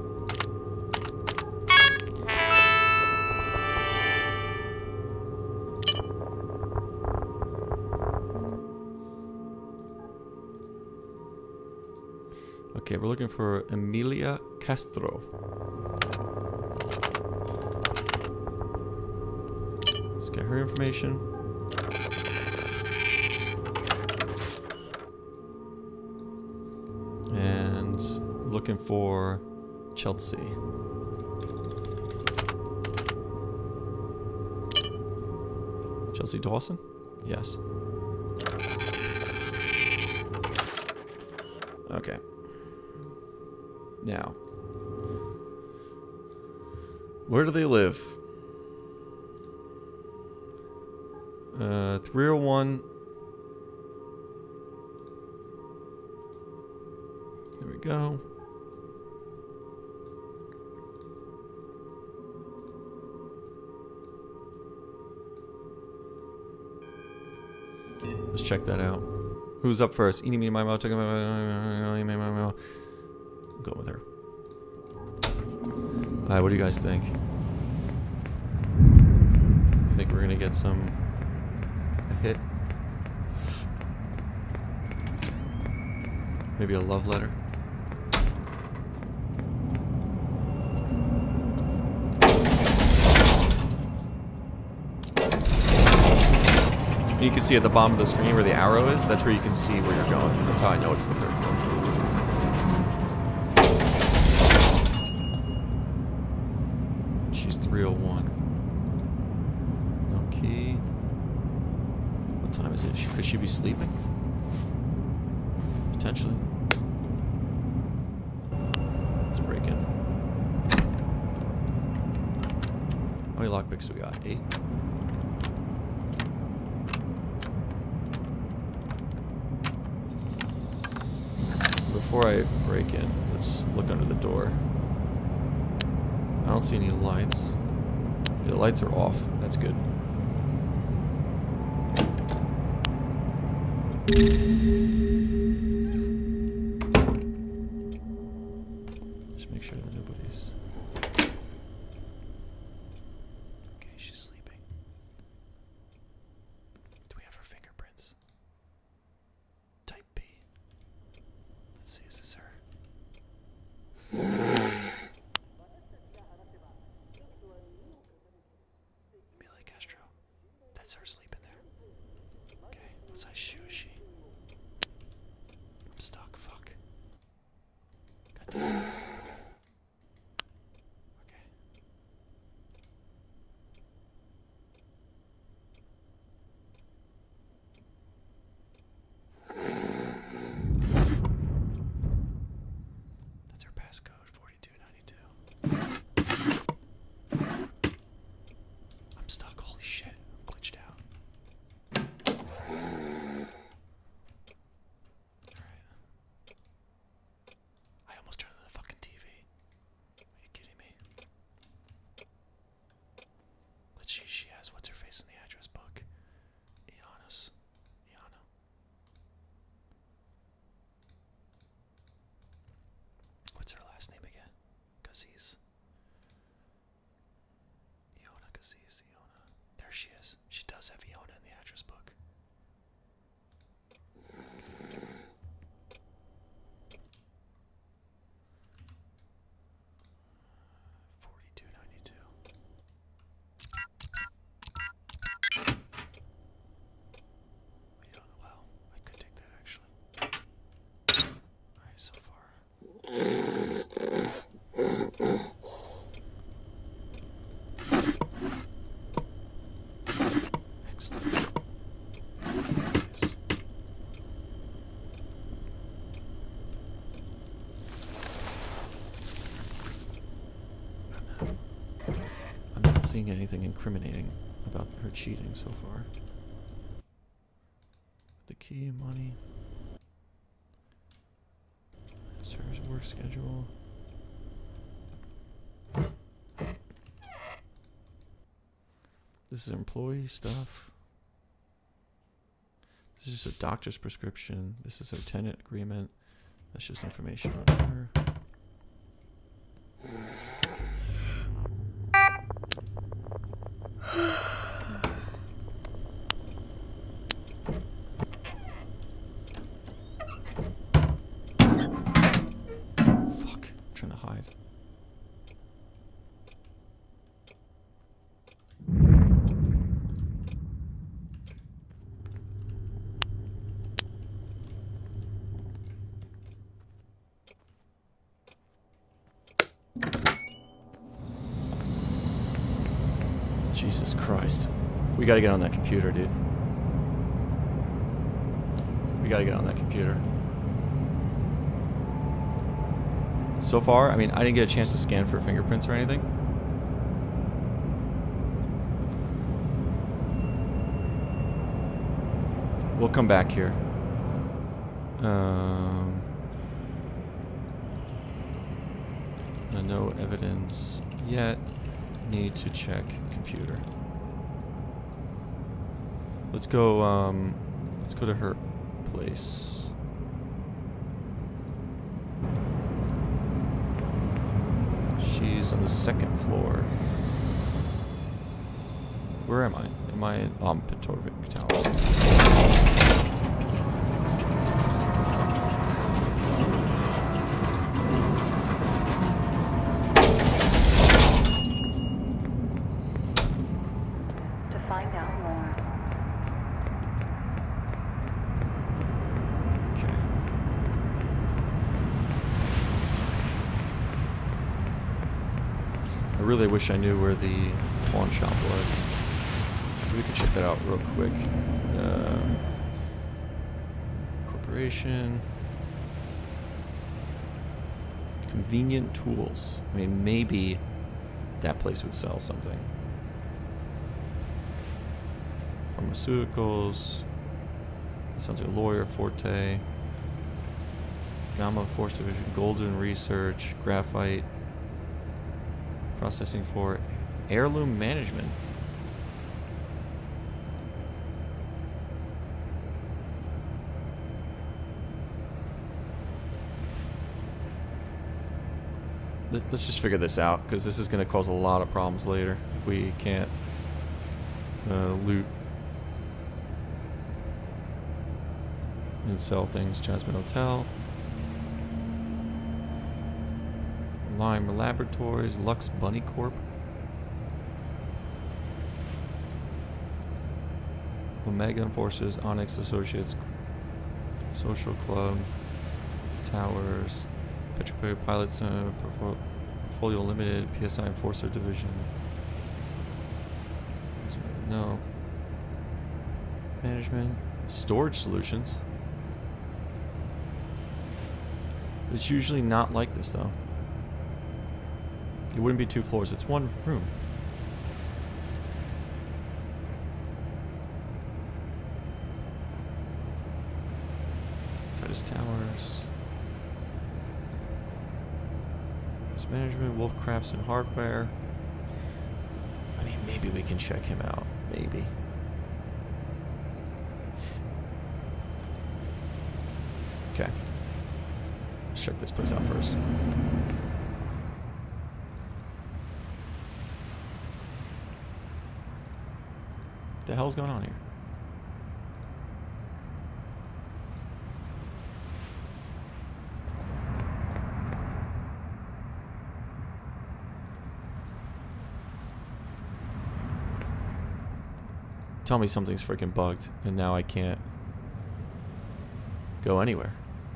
[SPEAKER 1] Okay, we're looking for Emilia Castro. Let's get her information. And looking for Chelsea. Chelsea Dawson? Yes. Okay. Now, where do they live? 301. There we go. Let's check that out. Who's up first? Eeny, meeny, miny, moe, go with her. Alright, what do you guys think? You think we're gonna get a hit? Maybe a love letter? You can see at the bottom of the screen where the arrow is. That's where you can see where you're going. That's how I know it's the third floor. She's 301. No key. time is it? Could she be sleeping? Potentially. Let's break in. How many lockpicks do we got? 8? Before I break in, let's look under the door. I don't see any lights. Yeah, the lights are off. That's good. Just make sure that nobody's... Okay, she's sleeping. Do we have her fingerprints? Type B. Let's see, is this her? Amelia Castro. That's her sleeping there. Okay, what size shoe is she? I'm stuck, fuck. God damn it. Okay. That's her passcode, 4292. I'm stuck, holy shit. I'm glitched out. Alright. I almost turned on the fucking TV. Are you kidding me? Let's see, she has what's her face in the address book. Iana. What's her last name again? Gaziz. Iona Gaziz, Iona. There she is. She does have Iona in the address book. Wow, I could take that actually. Alright, so far. Excellent. I'm not seeing anything incriminating about her cheating so far. The key, money. Server's work schedule. This is employee stuff. This is just a doctor's prescription. This is her tenant agreement. That's just information on her. Fuck, I'm trying to hide. Jesus Christ. We gotta get on that computer, dude. We gotta get on that computer. So far, I mean, I didn't get a chance to scan for fingerprints or anything. We'll come back here. No evidence yet. Need to check computer. Let's go to her place. She's on the 2nd floor. Where am I? Am I in Petrovic Tower? I really wish I knew where the pawn shop was. We could check that out real quick. Corporation. Convenient tools. I mean, maybe that place would sell something. Pharmaceuticals. That sounds like a lawyer. Forte. Gamma Force Division. Golden Research. Graphite. Processing for heirloom management. Let's just figure this out, because this is going to cause a lot of problems later if we can't loot and sell things. Jasmine Hotel, Lime Laboratories, Lux Bunny Corp, Omega Enforcers, Onyx Associates, Social Club, Towers, Petrocarrier Pilots, Portfolio Limited, PSI Enforcer Division. No. Management. Storage Solutions. It's usually not like this, though. It wouldn't be 2 floors. It's 1 room. Titus Towers. Management, Wolf Crafts and Hardware. I mean, maybe we can check him out. Maybe. Okay. Let's check this place out first. What the hell's going on here? Tell me something's freaking bugged, and now I can't go anywhere.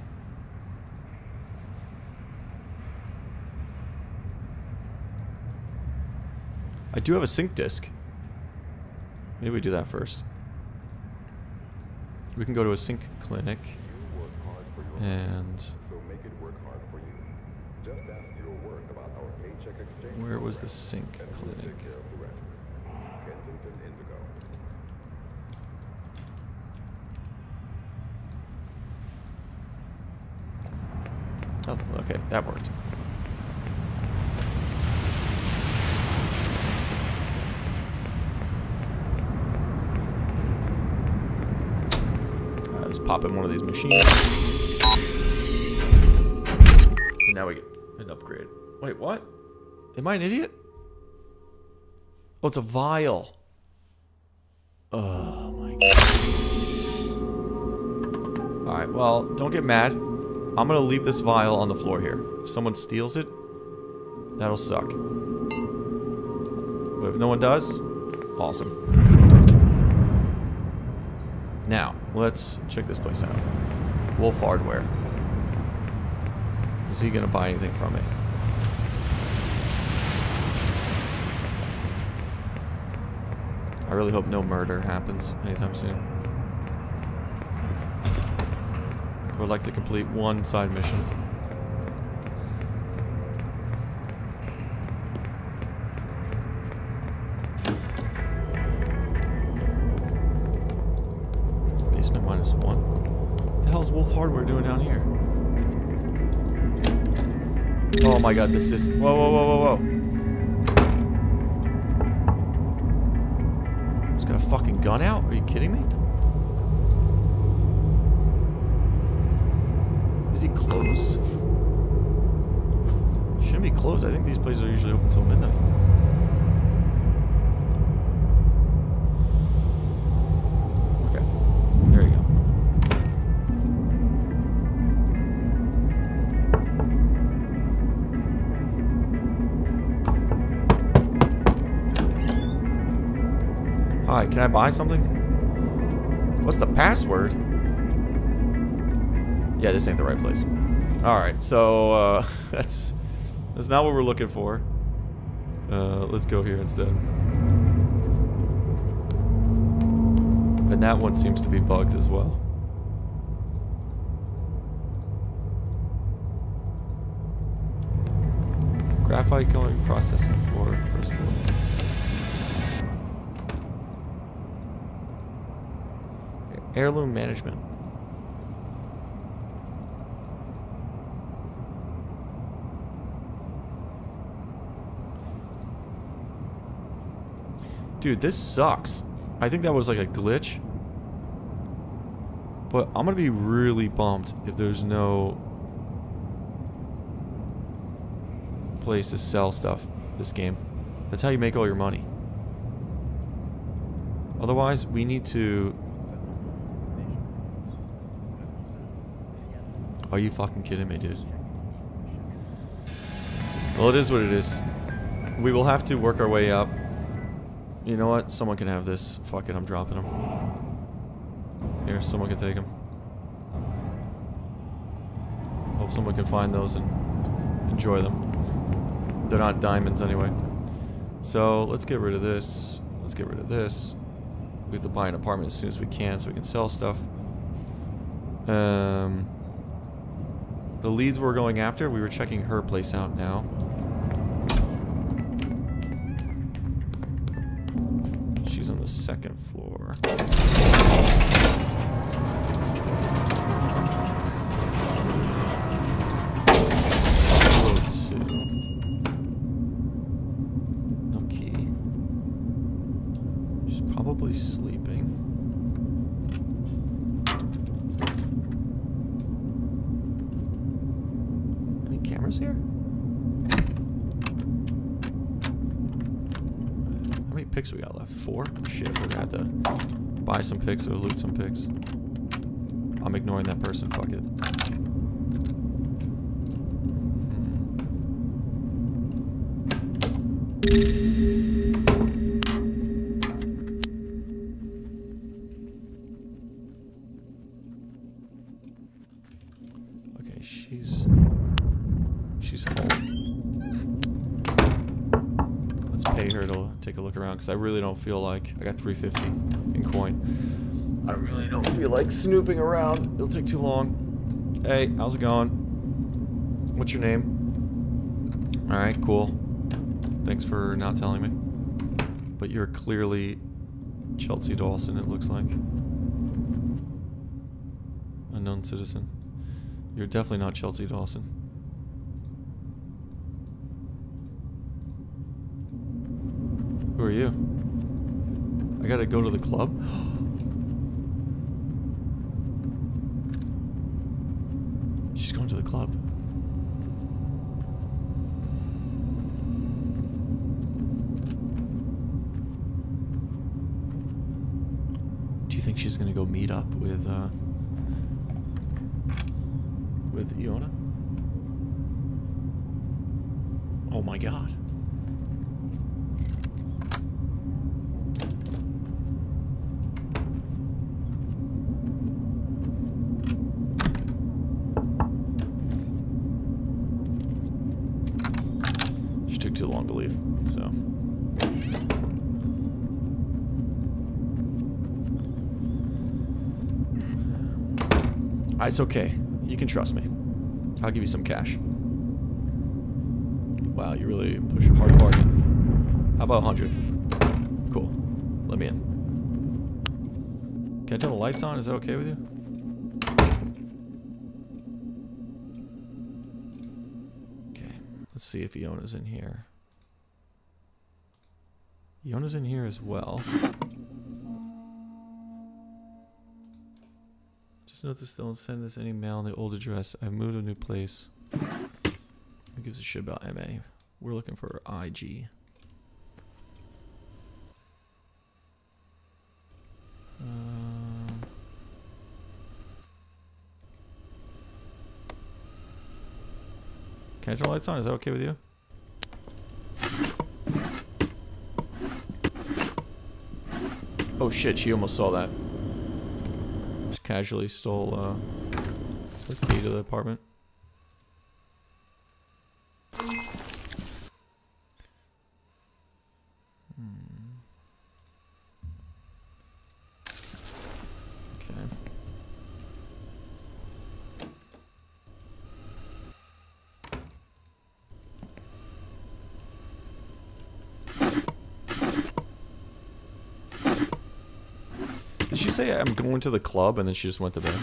[SPEAKER 1] I do have a sync disk. Maybe we do that first. We can go to a sync clinic. And where was the sync clinic? Oh, okay, that worked. Let's pop in one of these machines. And now we get an upgrade. Wait, what? Am I an idiot? Oh, it's a vial. Oh my god. Alright, well, don't get mad. I'm gonna leave this vial on the floor here. If someone steals it, that'll suck. But if no one does, awesome. Now, let's check this place out. Wolf Hardware. Is he gonna buy anything from me? I really hope no murder happens anytime soon. I would like to complete one side mission. Basement -1. What the hell is Wolf Hardware doing down here? Oh my god, this is... Whoa, whoa, whoa, whoa, whoa. He's got a fucking gun out? Are you kidding me? Is he closed? Shouldn't be closed. I think these places are usually open until midnight. Okay. There you go. Hi, can I buy something? What's the password? Yeah, this ain't the right place. Alright, so that's not what we're looking for. Let's go here instead. And that one seems to be bugged as well. Graphite going processing floor, first floor. Heirloom management. Dude, this sucks. I think that was like a glitch. But I'm gonna be really bummed if there's no place to sell stuff this game. That's how you make all your money. Otherwise, we need to... Are you fucking kidding me, dude? Well, it is what it is. We will have to work our way up. You know what? Someone can have this. Fuck it, I'm dropping them. Here, someone can take them. Hope someone can find those and enjoy them. They're not diamonds anyway. So, let's get rid of this. Let's get rid of this. We have to buy an apartment as soon as we can so we can sell stuff. The leads we're going after, we were checking her place out now. She's on the second floor. No key. She's probably sleeping. Any cameras here? How many picks we got left? 4? Shit, we're gonna have to buy some picks or loot some picks. I'm ignoring that person, fuck it. Okay, she's home. Let's pay her to take a look around because I really don't feel like I got 350 in coin. I really don't feel like snooping around. It'll take too long. Hey, how's it going? What's your name? All right, cool. Thanks for not telling me. But you're clearly Chelsea Dawson, it looks like. Unknown citizen. You're definitely not Chelsea Dawson. Who are you? I gotta go to the club? She's going to the club. Do you think she's gonna go meet up with Iona? Oh my god. She took too long to leave, so. It's okay. You can trust me. I'll give you some cash. Wow, you really push a hard bargain. How about 100? Cool. Let me in. Can I turn the lights on? Is that okay with you? Okay. Let's see if Iona's in here. Iona's in here as well. Just notice don't send this any mail on the old address. I've moved to a new place. Who gives a shit about MA? We're looking for IG. Can I turn the lights on? Is that okay with you? Oh shit, she almost saw that. Just casually stole the key to the apartment. Did she say I'm going to the club and then she just went to bed?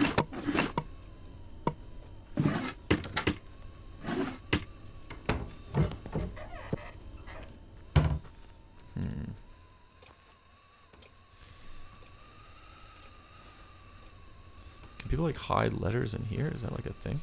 [SPEAKER 1] Can people like hide letters in here? Is that like a thing?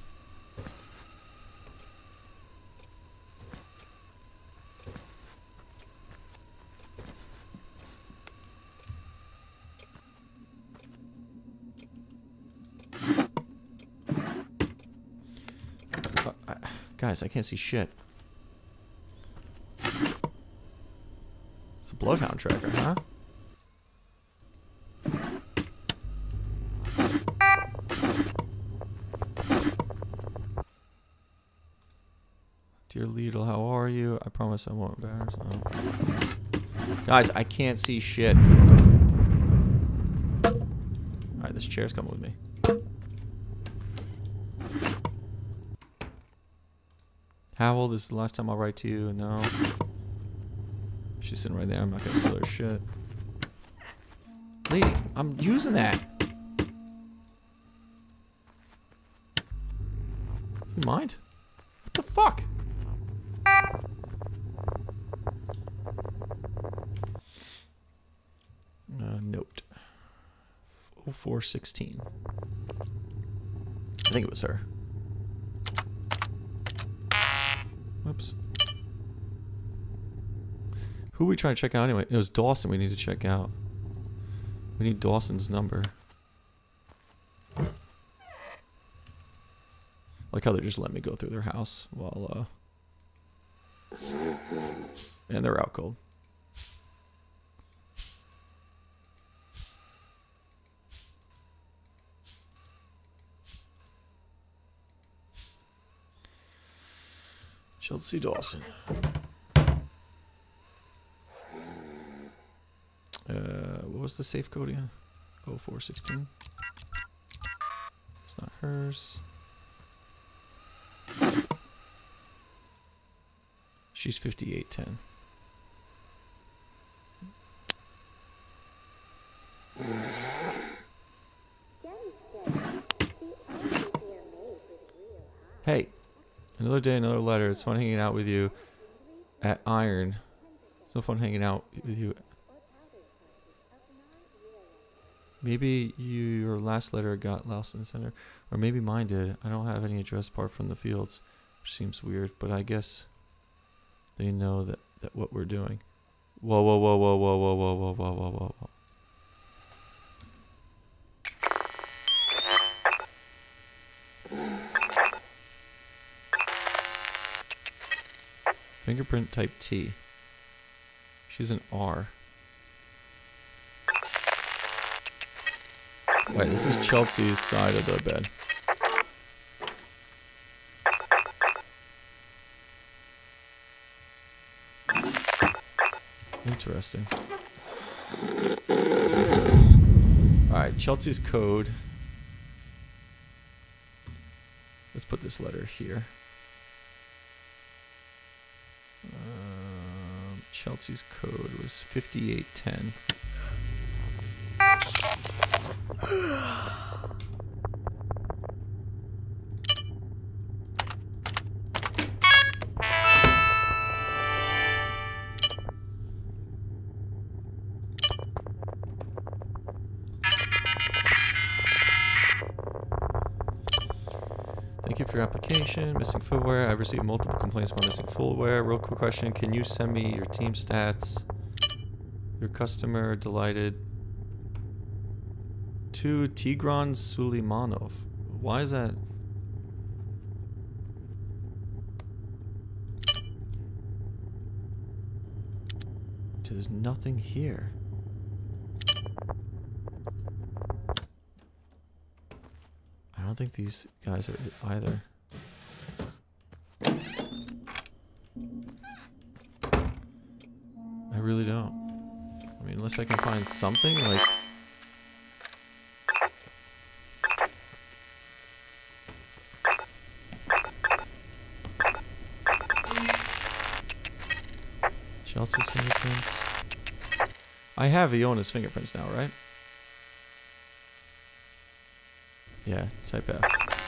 [SPEAKER 1] Guys, I can't see shit. It's a bloodhound tracker, huh? Dear Lidl, how are you? I promise I won't embarrass. Oh. Guys, I can't see shit. Alright, this chair's coming with me. How old is the last time I'll write to you? No. She's sitting right there. I'm not gonna steal her shit. Lady, I'm using that. You mind? What the fuck? Note. 0416. I think it was her. Whoops. Who are we trying to check out anyway? It was Dawson we need to check out. We need Dawson's number. Like how they just let me go through their house while, and they're out cold. Chelsea Dawson. What was the safe code again? 0416. It's not hers. She's 5810. Hey. Another day, another letter. It's fun hanging out with you at Iron. It's no fun hanging out with you. Maybe your last letter got lost in the center. Or maybe mine did. I don't have any address apart from the fields. Which seems weird. But I guess they know that what we're doing. Whoa, whoa, whoa, whoa, whoa, whoa, whoa, whoa, whoa, whoa, whoa, whoa. Fingerprint type T. She's an R. Wait, this is Chelsea's side of the bed. Interesting. Alright, Chelsea's code. Let's put this letter here. Chelsea's code was 5810. Thank you for your application. Missing footwear. I've received multiple complaints about missing footwear. Real quick question. Can you send me your team stats? Your customer delighted. To Tigran Suleimanov. Why is that? Dude, there's nothing here. I don't think these guys are either. I really don't. I mean, unless I can find something like... Chelsea's fingerprints. I have Iona's fingerprints now, right? Yeah, type F.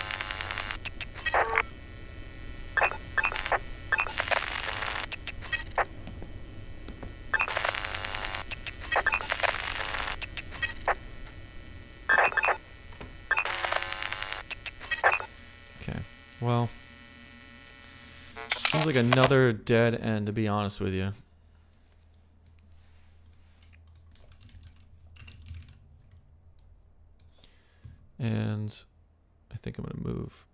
[SPEAKER 1] Okay, well, seems like another dead end, to be honest with you. And I think I'm going to move.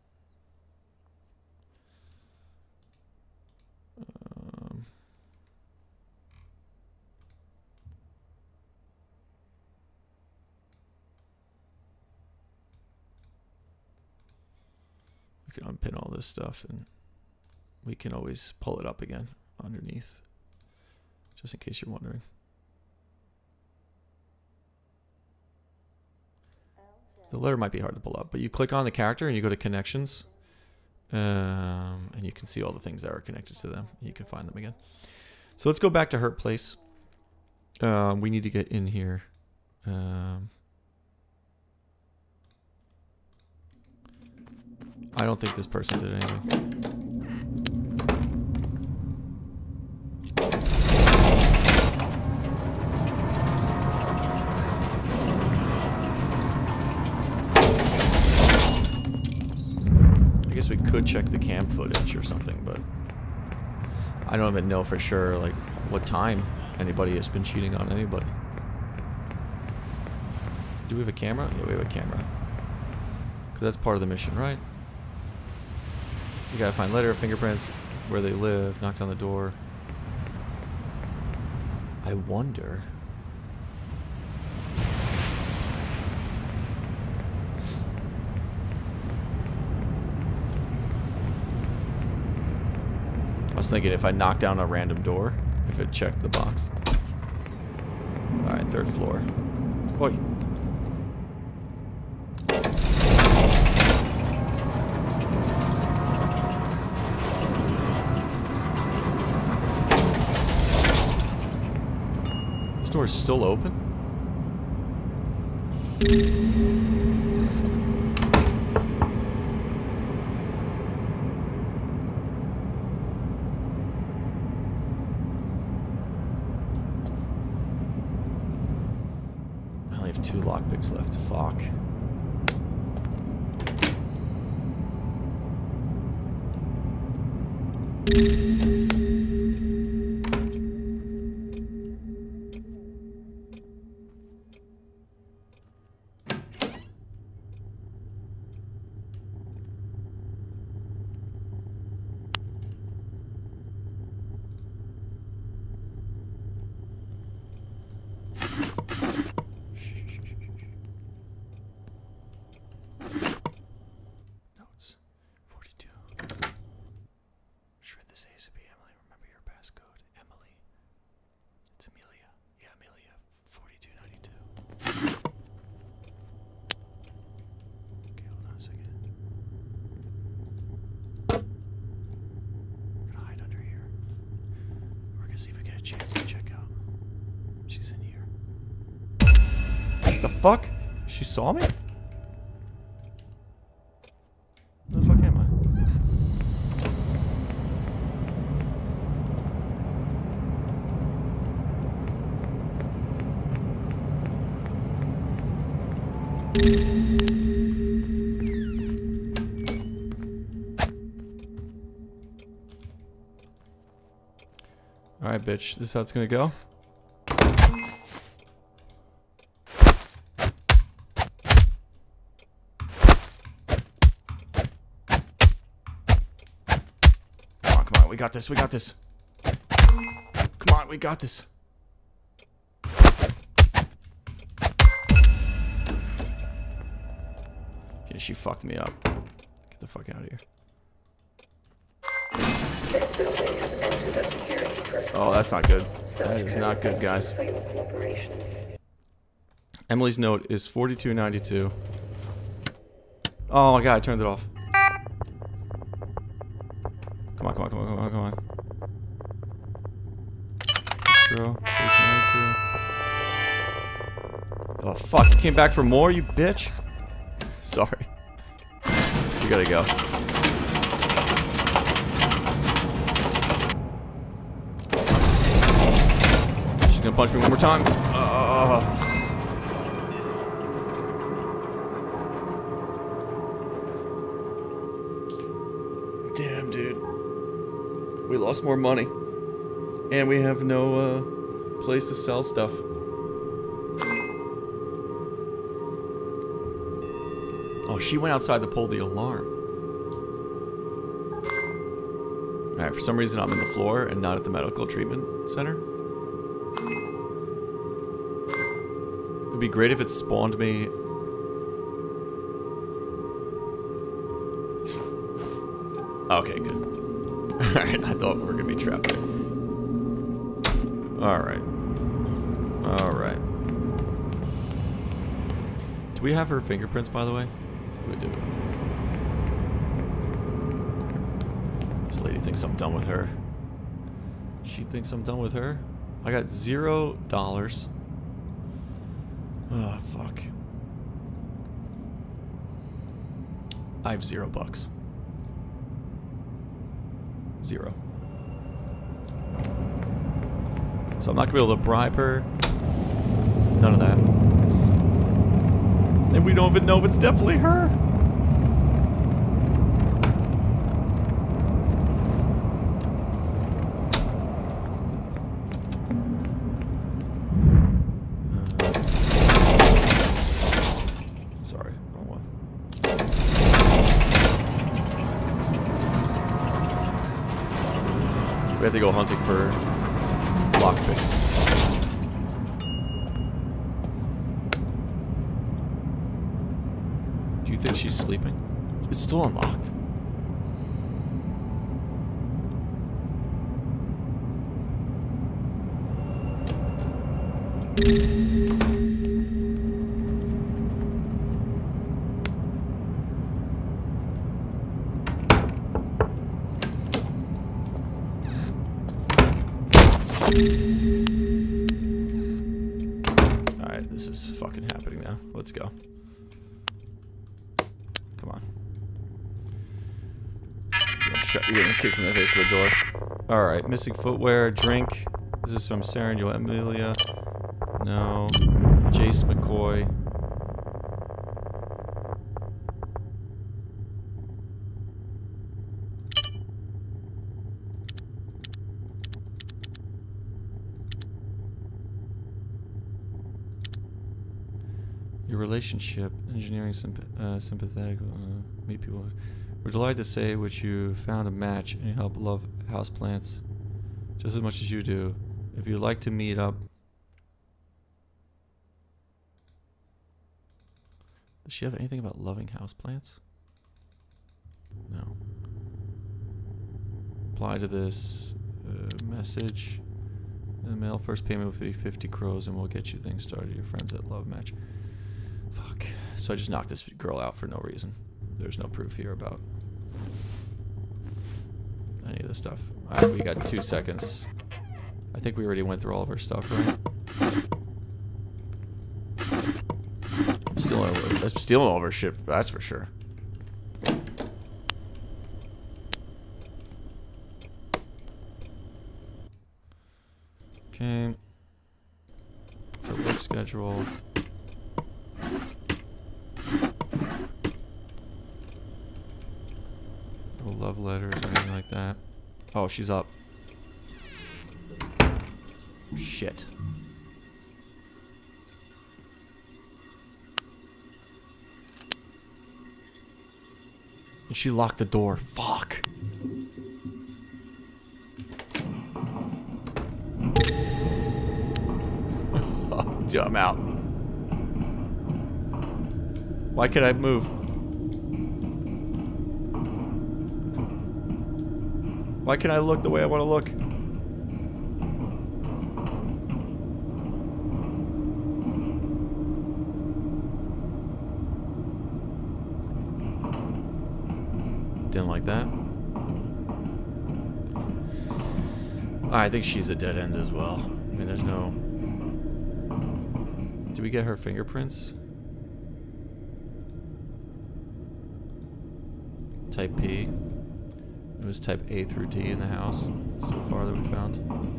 [SPEAKER 1] We can unpin all this stuff and we can always pull it up again underneath, just in case you're wondering. The letter might be hard to pull up, but you click on the character and you go to connections, and you can see all the things that are connected to them. You can find them again. So let's go back to Hurt Place. We need to get in here. I don't think this person did anything. I guess we could check the cam footage or something, but I don't even know for sure like what time anybody has been cheating on anybody. Do we have a camera? Yeah, we have a camera. Because that's part of the mission, right? You gotta find letter, fingerprints, where they live, knock on the door. I wonder. I was thinking if I knocked down a random door, if it checked the box. Alright, 3rd floor. Oi. This door is still open? I only have 2 lockpicks left. Fuck. Notes. 42. Shred this ASAP, Emily. Remember your passcode. Emily. It's Amelia. Yeah, Amelia. 4292. Okay, hold on a second. We're gonna hide under here. We're gonna see if we get a chance to check out. She's in here. What the fuck? She saw me? Where the fuck am I? Alright, bitch. This is how it's gonna go? Come on, we got this, we got this. Come on, we got this. Yeah, she fucked me up. Get the fuck out of here. Oh, that's not good. That is not good, guys. Emily's note is 4292. Oh my god, I turned it off. Come on, come on, come on, come on, come on. True. 4292. Oh fuck, you came back for more, you bitch. Sorry. We gotta go. She's gonna punch me one more time. Damn, dude. We lost more money. And we have no place to sell stuff. Oh, she went outside to pull the alarm. Alright, for some reason I'm in the floor and not at the medical treatment center. It'd be great if it spawned me. Okay, good. Alright, I thought we were gonna be trapped there. Alright. Alright. Do we have her fingerprints, by the way? We do. This lady thinks I'm done with her. She thinks I'm done with her. I got $0. Oh, fuck. I have $0. 0. So I'm not gonna be able to bribe her. None of that. And we don't even know if it's definitely her. Sorry, wrong one. We have to go hunting for lockpicks. Do you think she's sleeping? It's still unlocked. Alright, this is fucking happening now. Let's go. Come on. You're gonna kick in the face for the door. Alright, missing footwear, drink. Is this from Sarah and Emilia? No. Jace McCoy. Your relationship, engineering, sympathetic, meet people. We're delighted to say which you found a match and you help love houseplants just as much as you do. If you'd like to meet up. Does she have anything about loving houseplants? No. Apply to this message. In the mail, first payment will be 50 crows and we'll get you things started. Your friends at Love Match. Fuck. So I just knocked this girl out for no reason. There's no proof here about any of this stuff. Alright, we got 2 seconds. I think we already went through all of our stuff, right? I'm stealing all of our shit, that's for sure. Okay. So work schedule. No love letters or anything like that. Oh, she's up. Shit. And she locked the door. Fuck. Oh, dude, I'm out. Why can't I move? Why can't I look the way I want to look? Didn't like that. I think she's a dead end as well. I mean, there's no... Did we get her fingerprints? type P. It was type A through D in the house so far that we found.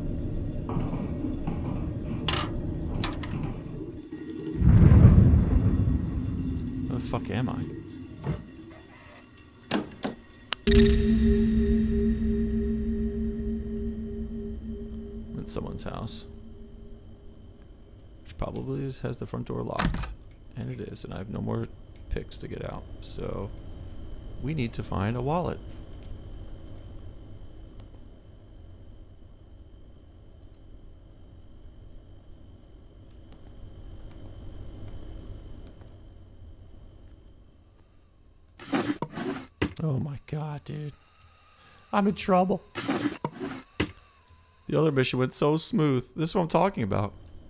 [SPEAKER 1] Where the fuck am I? It's someone's house. Which probably has the front door locked. And it is, and I have no more picks to get out. So we need to find a wallet. Oh my god, dude. I'm in trouble. The other mission went so smooth. This is what I'm talking about.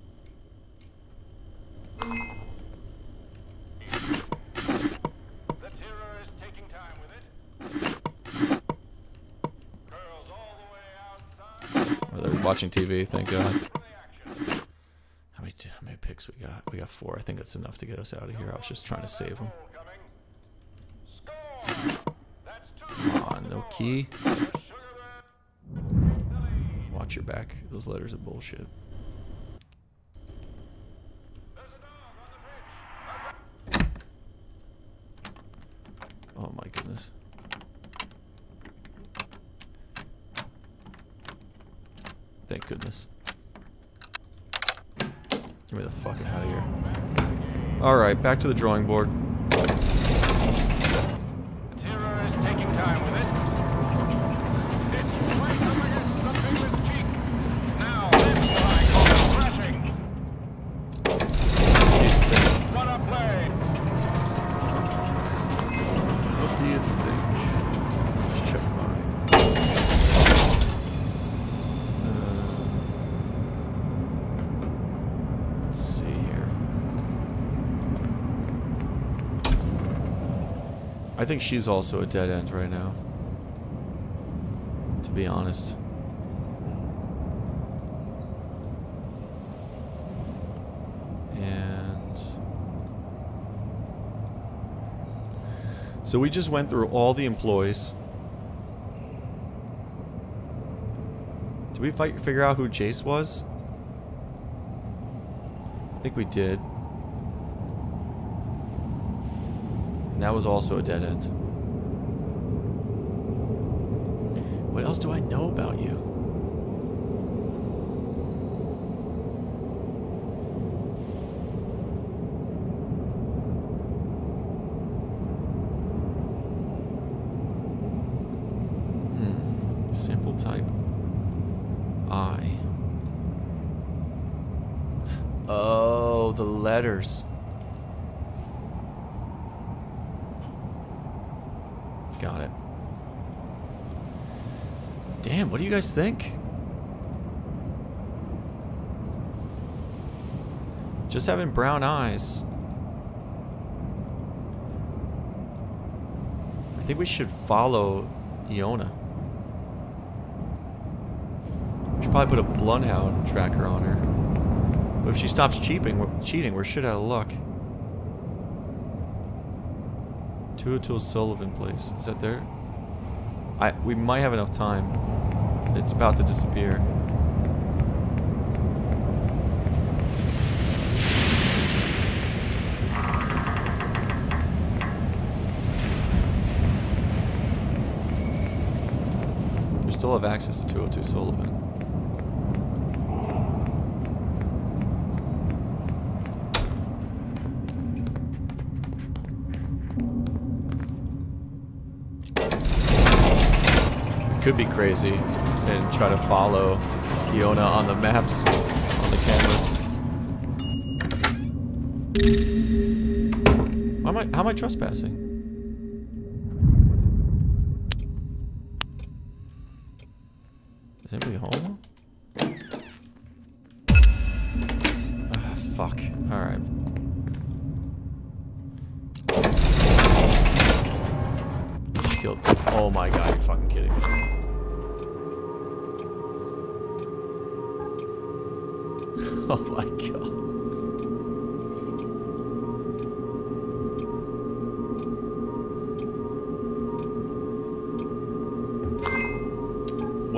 [SPEAKER 1] Oh, they're watching TV, thank God. How many picks we got? We got 4. I think that's enough to get us out of here. I was just trying to save them. Come on, no key. Watch your back. Those letters are bullshit. Oh my goodness. Thank goodness. Get me the fuck out of here. Alright, back to the drawing board. I think she's also a dead end right now, to be honest. And so we just went through all the employees. Did we figure out who Jace was? I think we did. That was also a dead end. What else do I know about you? Sample type. I. Oh, the letters. Got it. Damn, what do you guys think? Just having brown eyes. I think we should follow Iona. We should probably put a bloodhound tracker on her. But if she stops cheating, we're shit out of luck. 202 Sullivan Place. Is that there? We might have enough time. It's about to disappear. We still have access to 202 Sullivan. Could be crazy and try to follow Iona on the maps, on the cameras. How am I trespassing? Is anybody home? Ah, fuck. Alright. Killed. Oh my god, you're fucking kidding me. Oh my god.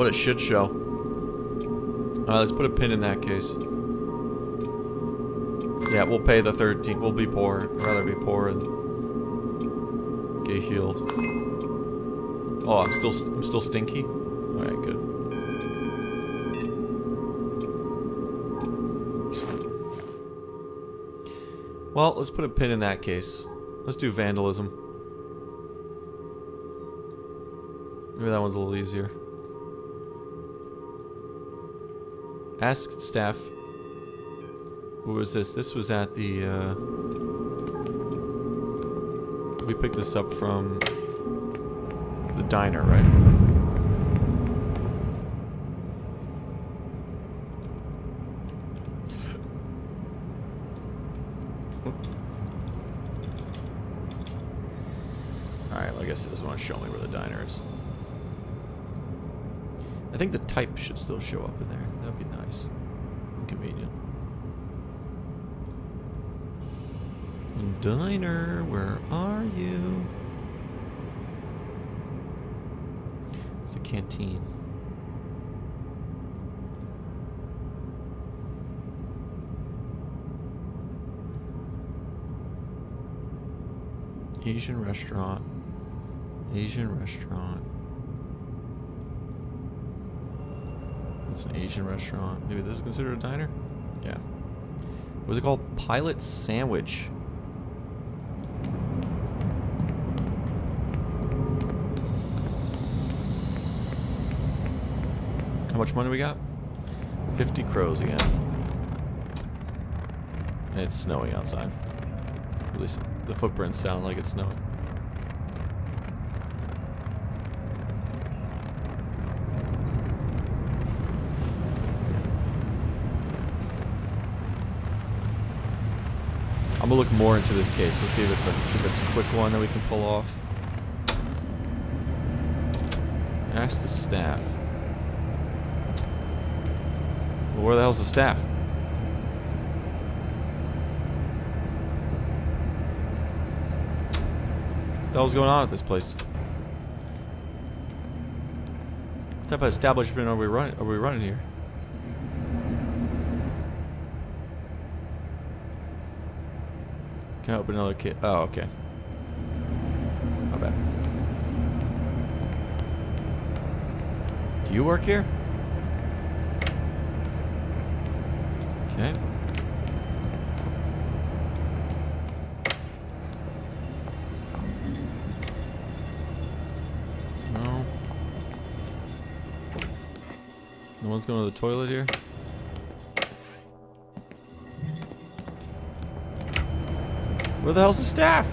[SPEAKER 1] What a shit show. Alright, let's put a pin in that case. Yeah, we'll pay the 13. We'll be poor. I'd rather be poor and get healed. Oh, I'm still stinky? Alright, good. Well, let's put a pin in that case. Let's do vandalism. Maybe that one's a little easier. Ask staff. Who was this? This was at the, we picked this up from the diner, right? Alright, well, I guess it doesn't want to show me where the diner is. I think the type should still show up in there. That'd be nice. Inconvenient. Diner, where are you? It's a canteen. Asian restaurant. Asian restaurant. It's an Asian restaurant. Maybe this is considered a diner? Yeah. What was it called? Pilot Sandwich. How much money we got? 50 crows again. And it's snowing outside. At least the footprints sound like it's snowing. I'm gonna look more into this case. Let's see if it's a quick one that we can pull off. Ask the staff. Well, where the hell's the staff? What the hell's going on at this place? What type of establishment are we running here? Can I open another kit? Oh, okay. My bad. Do you work here? Okay. No. No one's going to the toilet here? Where the hell's the staff?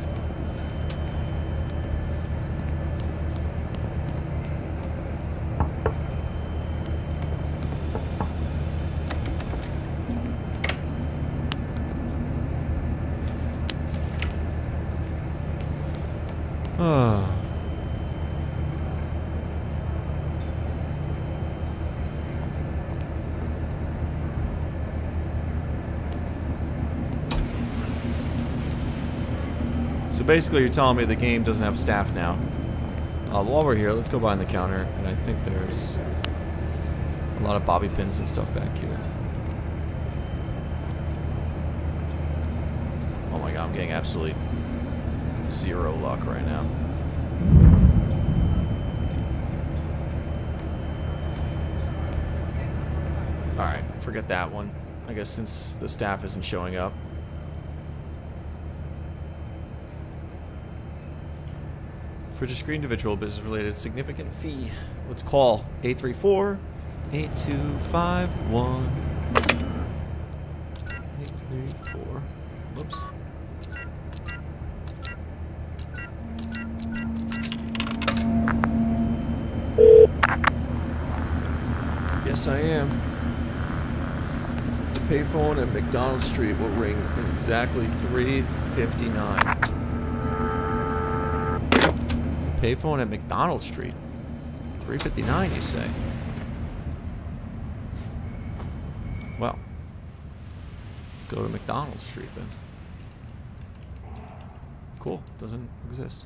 [SPEAKER 1] So basically you're telling me the game doesn't have staff now. While we're here, let's go behind the counter, and I think there's a lot of bobby pins and stuff back here. Oh my god, I'm getting absolutely zero luck right now. Alright, forget that one. I guess since the staff isn't showing up. For discrete individual business related significant fee. Let's call 834-8251. 834. Whoops. Yes, I am. The payphone at McDonald Street will ring at exactly 3:59. Payphone at McDonald Street. 3:59, you say? Well, let's go to McDonald Street then. Cool, doesn't exist.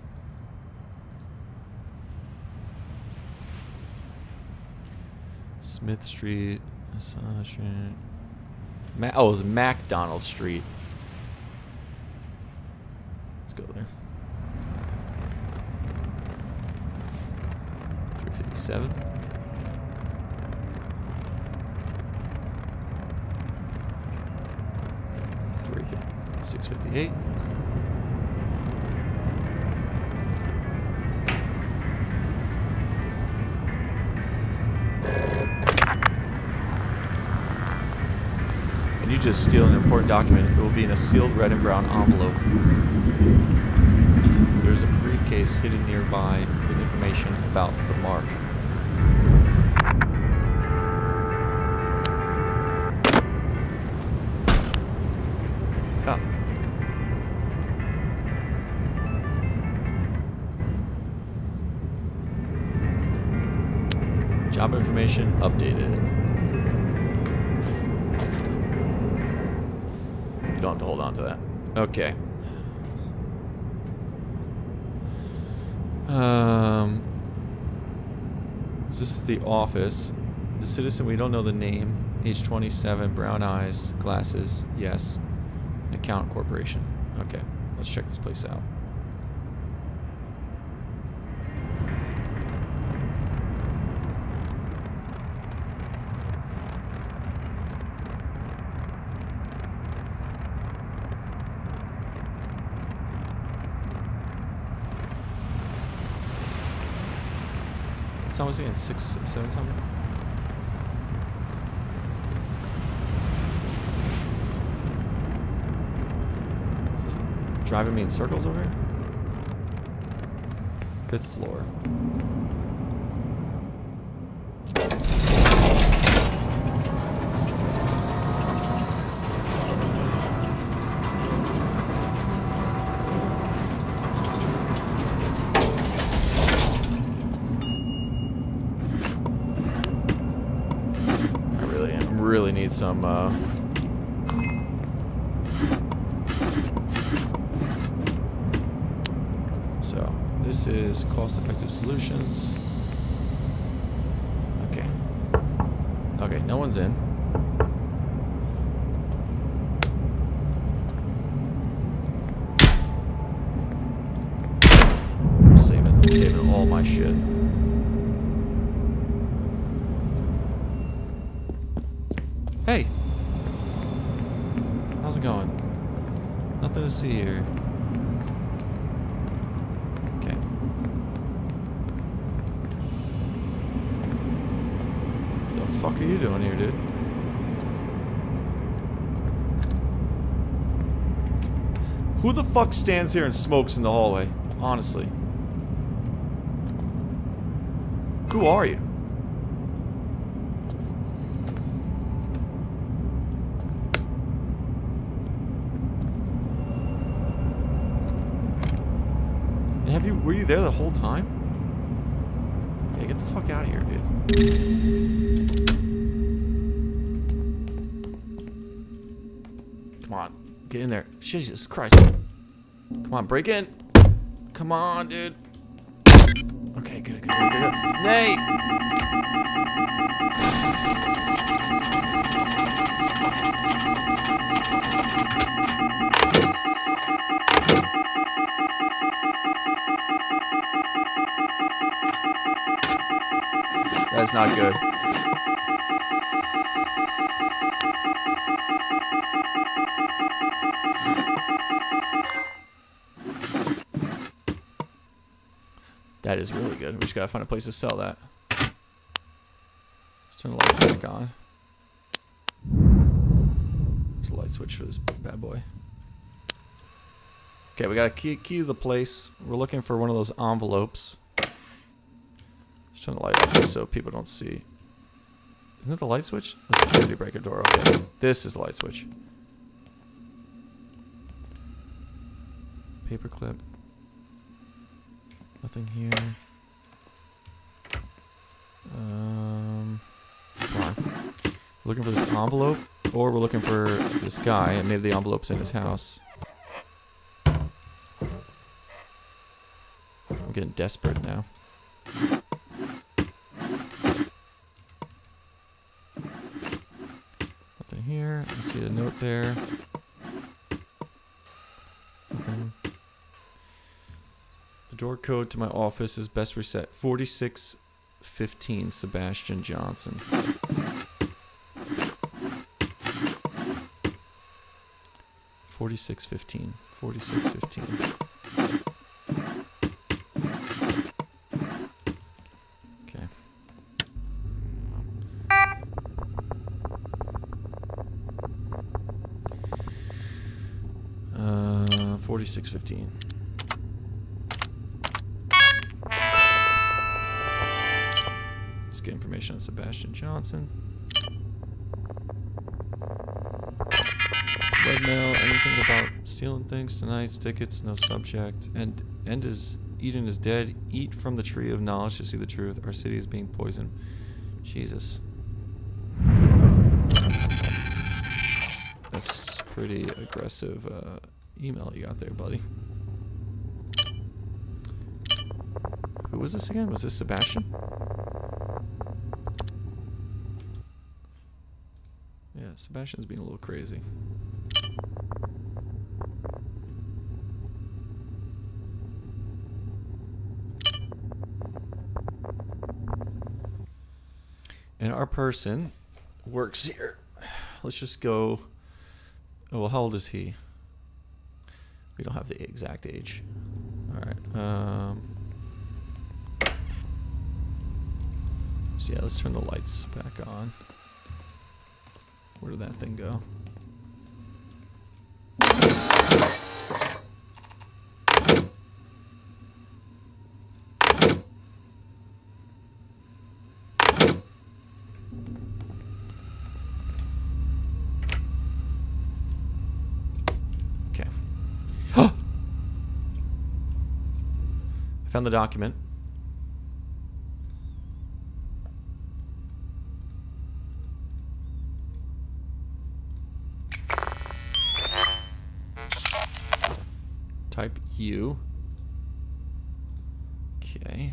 [SPEAKER 1] Smith Street. Massage Street. Oh, it was MacDonald Street. Let's go there. 357. 658. And you just steal an important document. It will be in a sealed red and brown envelope. There is a briefcase hidden nearby with information about the mark. Oh. Job information updated. You don't have to hold on to that. Okay. Is this the office? The citizen, we don't know the name. Age 27, brown eyes, glasses, yes. Account corporation. Okay, let's check this place out. What time was it again? 6, 7 something? Is this driving me in circles over here? 5th floor. Really need some so this is cost-effective solutions. Okay, no one's in. I'm saving all my shit. Hey! How's it going? Nothing to see here. Okay. What the fuck are you doing here, dude? Who the fuck stands here and smokes in the hallway? Honestly. Who are you? Were you there the whole time? Yeah, get the fuck out of here, dude. Come on, get in there. Jesus Christ. Come on, break in. Come on, dude. Okay, good. Nate! That's not good. That is really good. We just gotta find a place to sell that. Let's turn the lights back on. There's a light switch for this bad boy. Okay, we got a key to the place. We're looking for one of those envelopes. Let's turn the light off so people don't see. Isn't it the light switch? The security breaker door. Okay, this is the light switch. Paperclip. Nothing here. Come on. We're looking for this envelope, or we're looking for this guy, and maybe the envelope's in his house. I'm getting desperate now. here. I see a note there. Nothing. The door code to my office is best reset 4615 Sebastian Johnson. 4615. 4615. Okay. 4615. Just get information on Sebastian Johnson. Webmail, anything about stealing things, tonight's tickets, no subject. And Eden is dead. Eat from the tree of knowledge to see the truth. Our city is being poisoned. Jesus. That's pretty aggressive email you got there, buddy. Who was this again? Was this Sebastian? Yeah, Sebastian's being a little crazy. And our person works here. Let's just go. Oh, well, how old is he? We don't have the exact age. All right. So yeah, let's turn the lights back on. Where did that thing go? Found the document. Type U. Okay.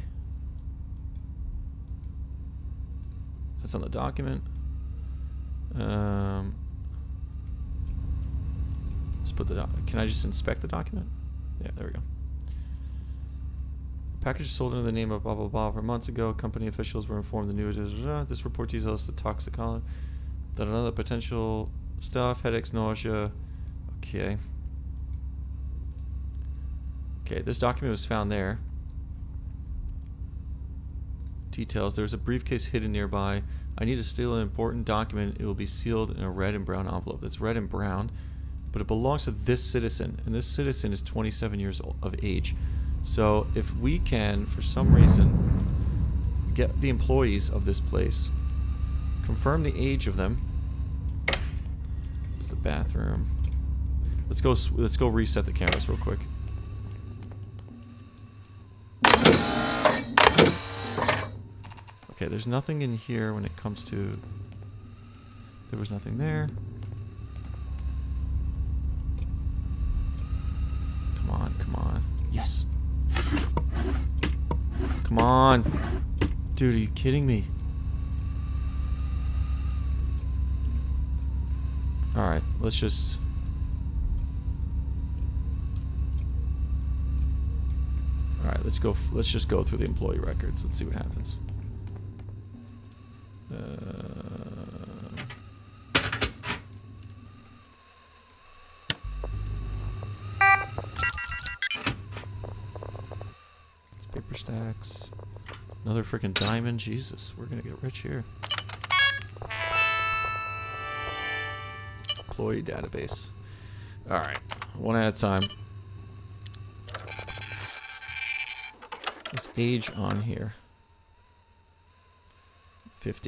[SPEAKER 1] That's on the document. Let's put the can I just inspect the document? Yeah, there we go. Package sold under the name of blah blah blah for months ago. Company officials were informed the news. This report details the toxicology, that another potential stuff, headaches, nausea. Okay. Okay, this document was found there. Details. There's a briefcase hidden nearby. I need to steal an important document. It will be sealed in a red and brown envelope. It's red and brown, but it belongs to this citizen, and this citizen is 27 years of age. So if we can, for some reason, get the employees of this place, confirm the age of them. It's the bathroom. Let's go reset the cameras real quick. Okay, there's nothing in here when it comes to. There was nothing there. Come on, come on. Yes. Come on. Dude, are you kidding me? Alright, let's just... Alright, let's just go through the employee records. Let's see what happens. Paper stacks. Another freaking diamond. Jesus, we're gonna get rich here. Employee database. Alright, one at a time. This age on here. 50.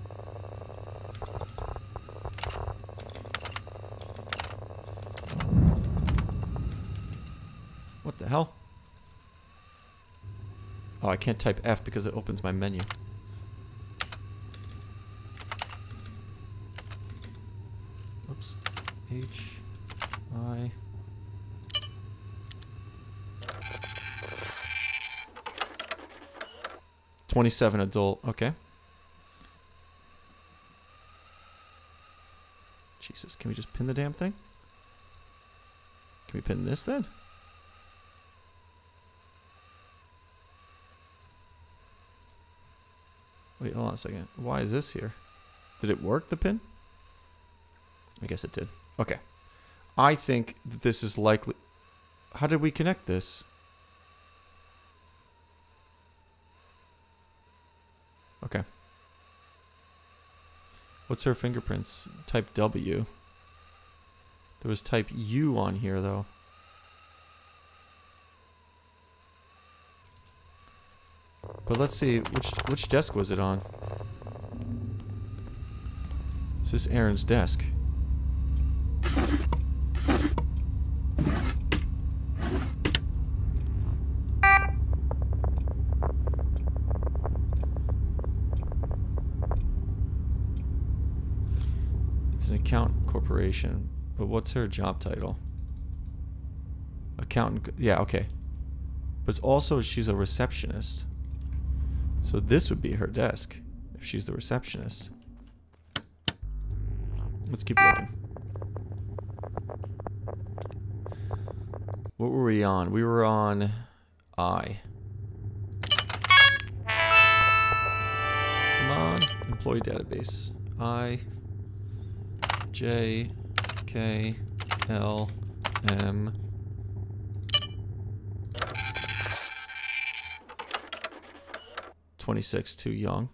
[SPEAKER 1] What the hell? Oh, I can't type F because it opens my menu. Oops. H I 27 adult. Okay. Jesus, can we just pin the damn thing? Can we pin this then? Wait, hold on a second. Why is this here? Did it work, the pin? I guess it did. Okay. I think that this is likely... How did we connect this? Okay. What's her fingerprints? Type W. There was type U on here, though. But let's see, which desk was it on? Is this Aaron's desk? It's an accountant corporation, but what's her job title? Accountant, yeah, okay. But it's also, she's a receptionist. So this would be her desk, if she's the receptionist. Let's keep looking. What were we on? We were on I. Come on, employee database. I, J, K, L, M. $26, too young.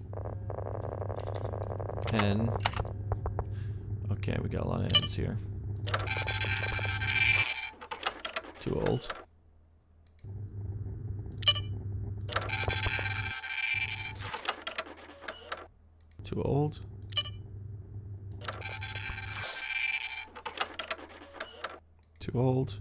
[SPEAKER 1] N. Okay, we got a lot of N's here. Too old. Too old. Too old.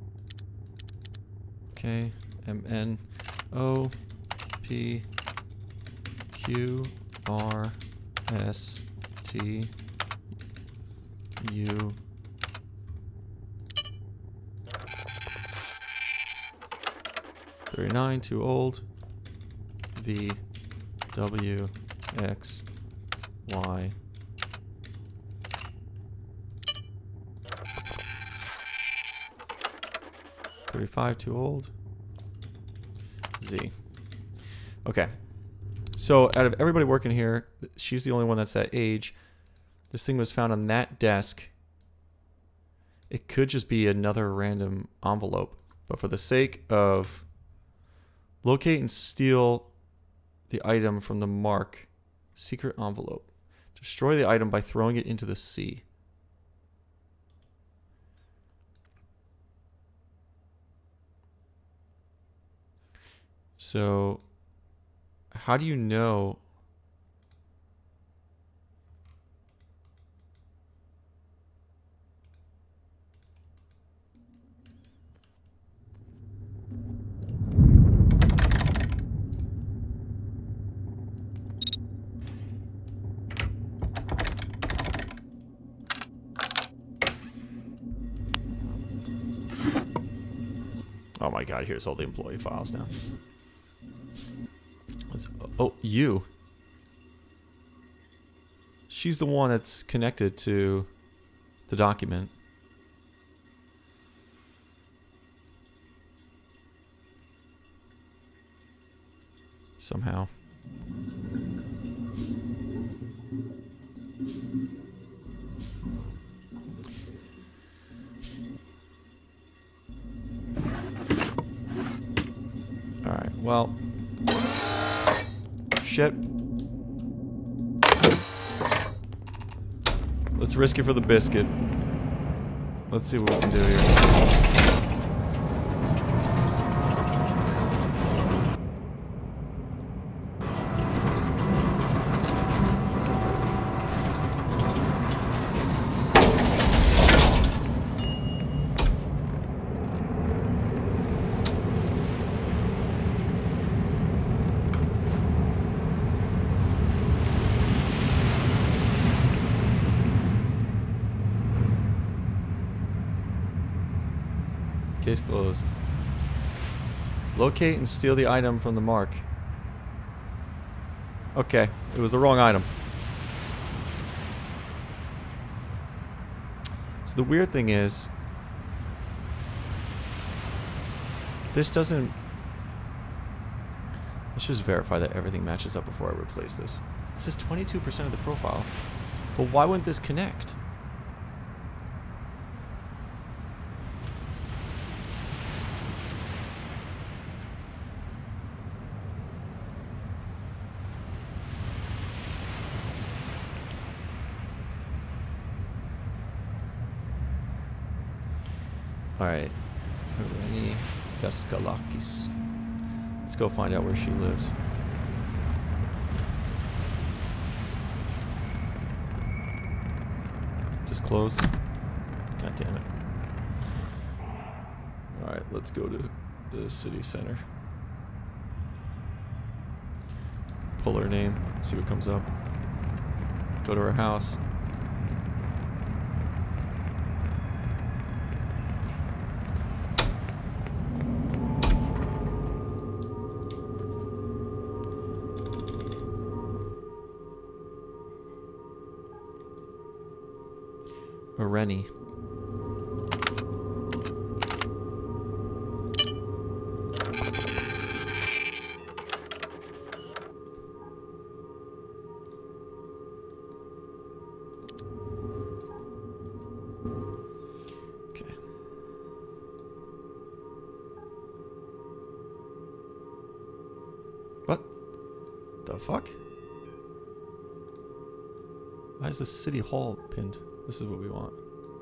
[SPEAKER 1] Okay, M, N, O, P, Q, R, S, T, U, $39, too old. V, W, X, Y. $35, too old. Z. Okay. So out of everybody working here, she's the only one that's that age. This thing was found on that desk. It could just be another random envelope. But for the sake of locate and steal the item from the mark, secret envelope. Destroy the item by throwing it into the sea. So, how do you know? Oh my God, here's all the employee files now. Oh, you. She's the one that's connected to the document. Somehow. Alright, well. Shit. Let's risk it for the biscuit. Let's see what we can do here. Case closed. Locate and steal the item from the mark. Okay, it was the wrong item. So the weird thing is, this doesn't... Let's just verify that everything matches up before I replace this. This is 22% of the profile. But why wouldn't this connect? Alright. Irene Daskalakis. Let's go find out where she lives. Is this closed? God damn it. Alright, let's go to the city center. Pull her name, see what comes up. Go to her house. Rennie. Okay. What the fuck? Why is the city hall pinned? This is what we want.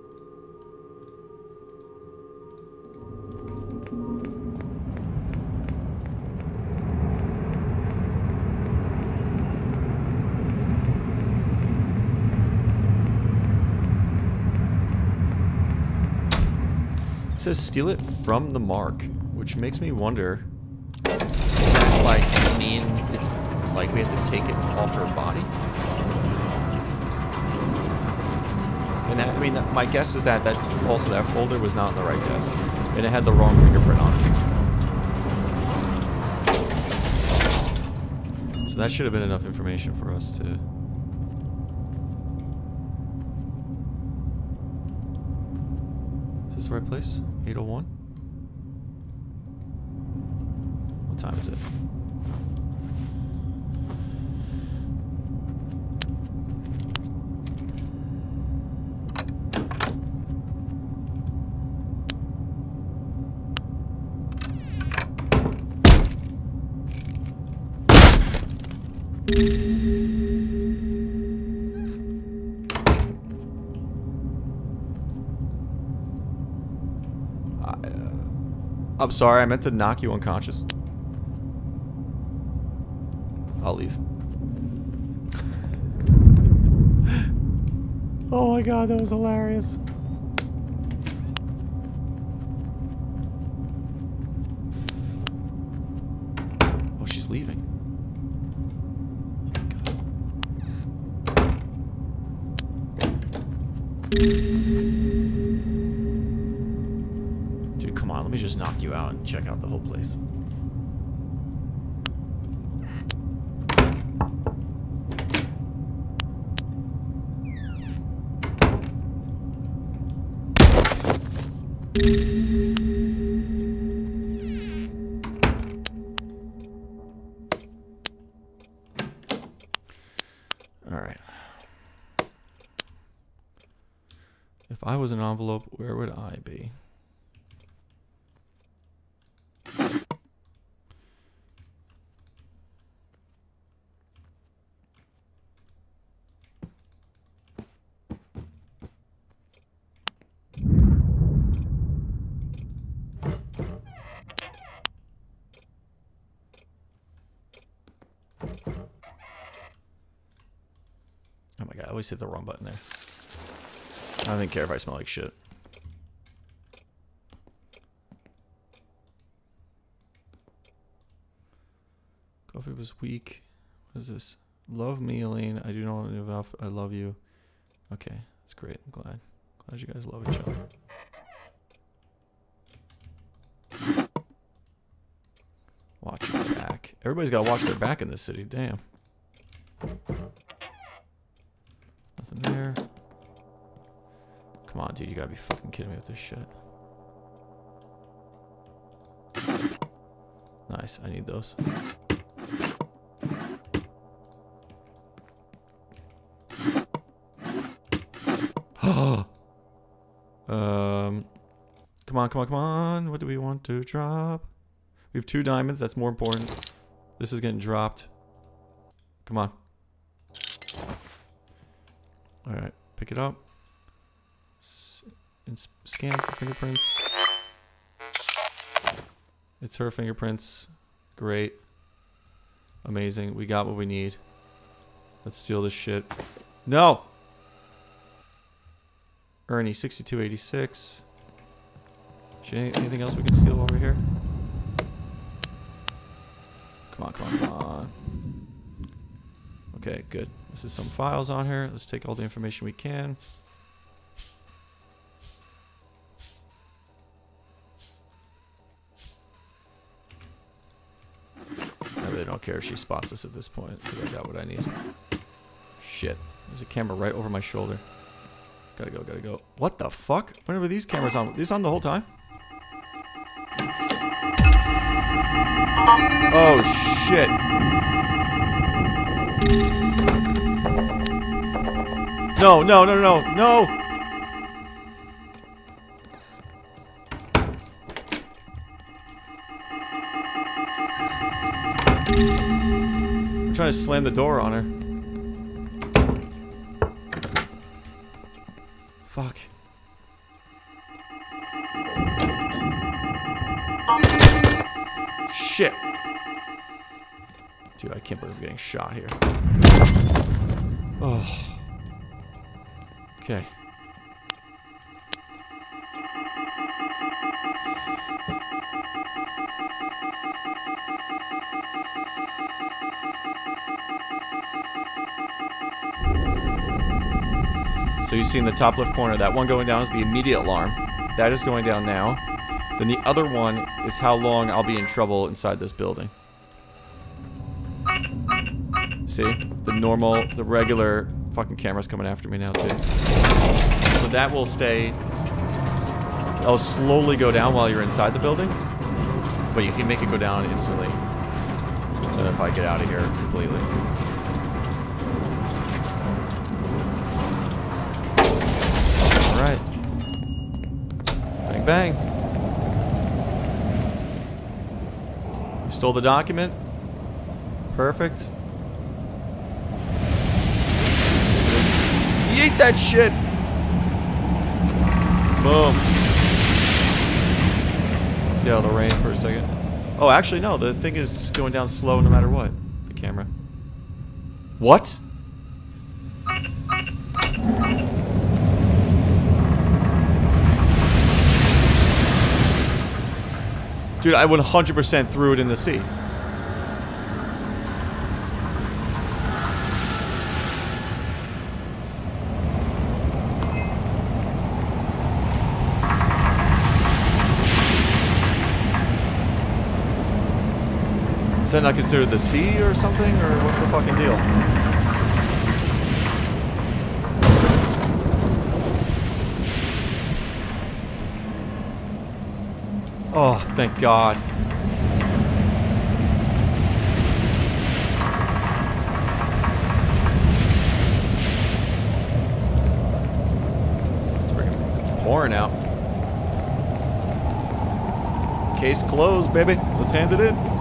[SPEAKER 1] It says steal it from the mark, which makes me wonder, like, I mean, it's like we have to take it off her body? And that, I mean, my guess is that also that folder was not on the right desk, and it had the wrong fingerprint on it. So that should have been enough information for us to... Is this the right place? 801? What time is it? I'm sorry, I meant to knock you unconscious. I'll leave. Oh my god, that was hilarious. Oh, she's leaving. Dude, come on, let me just knock you out and check out the whole place. Alright. If I was an envelope, where would I be? Oh my god, I always hit the wrong button there. I don't even care if I smell like shit. Coffee was weak. What is this? Love me, Elaine. I do not want to give up. I love you. Okay, that's great. I'm glad. Glad you guys love each other. Watch your back. Everybody's got to watch their back in this city. Damn. Nothing there. Come Come on, dude. You gotta be fucking kidding me with this shit. Nice. I need those. Come on, come on, come on. What do we want to drop? We have 2 diamonds. That's more important. This is getting dropped. Come on. Alright. Pick it up. Scan for fingerprints. It's her fingerprints. Great. Amazing. We got what we need. Let's steal this shit. No! Ernie, 6286. Anything else we can steal over here? Come on, come on, come on. Okay, good. This is some files on here. Let's take all the information we can. I really don't care if she spots us at this point, because I got what I need. Shit. There's a camera right over my shoulder. Gotta go, gotta go. What the fuck? When were these cameras on? Were these on the whole time? Oh, shit. No, no, no, no, no! I'm trying to slam the door on her. Fuck. Shit. Dude, I can't believe I'm getting shot here. Oh. Okay. So you see in the top left corner, that one going down is the immediate alarm. That is going down now. Then the other one is how long I'll be in trouble inside this building. See? The normal, the regular fucking camera's coming after me now too. So that will stay. I'll slowly go down while you're inside the building. But you can make it go down instantly. And if I get out of here completely. Alright. Bang bang. You stole the document. Perfect. Yeet that shit! Boom. Let's get out of the rain for a second. Oh, actually, no. The thing is going down slow no matter what. The camera. What? Dude, I 100% threw it in the sea. Is that not considered the sea or something? Or what's the fucking deal? Oh, thank God. It's pouring out. Case closed, baby. Let's hand it in.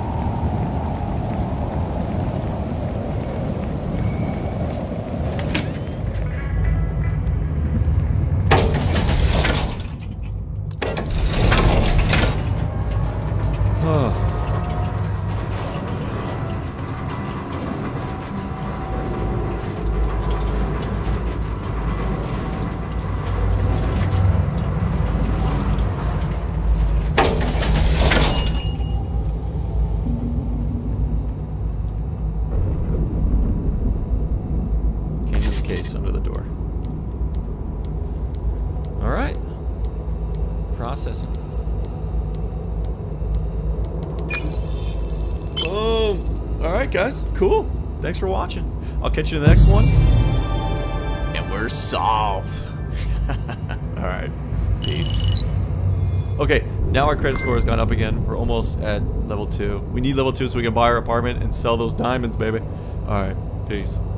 [SPEAKER 1] Under the door. All right. Processing. Boom. All right, guys. Cool. Thanks for watching. I'll catch you in the next one. And we're solved. Alright. Peace. Okay, now our credit score has gone up again. We're almost at level 2. We need level 2 so we can buy our apartment and sell those diamonds, baby. Alright, peace.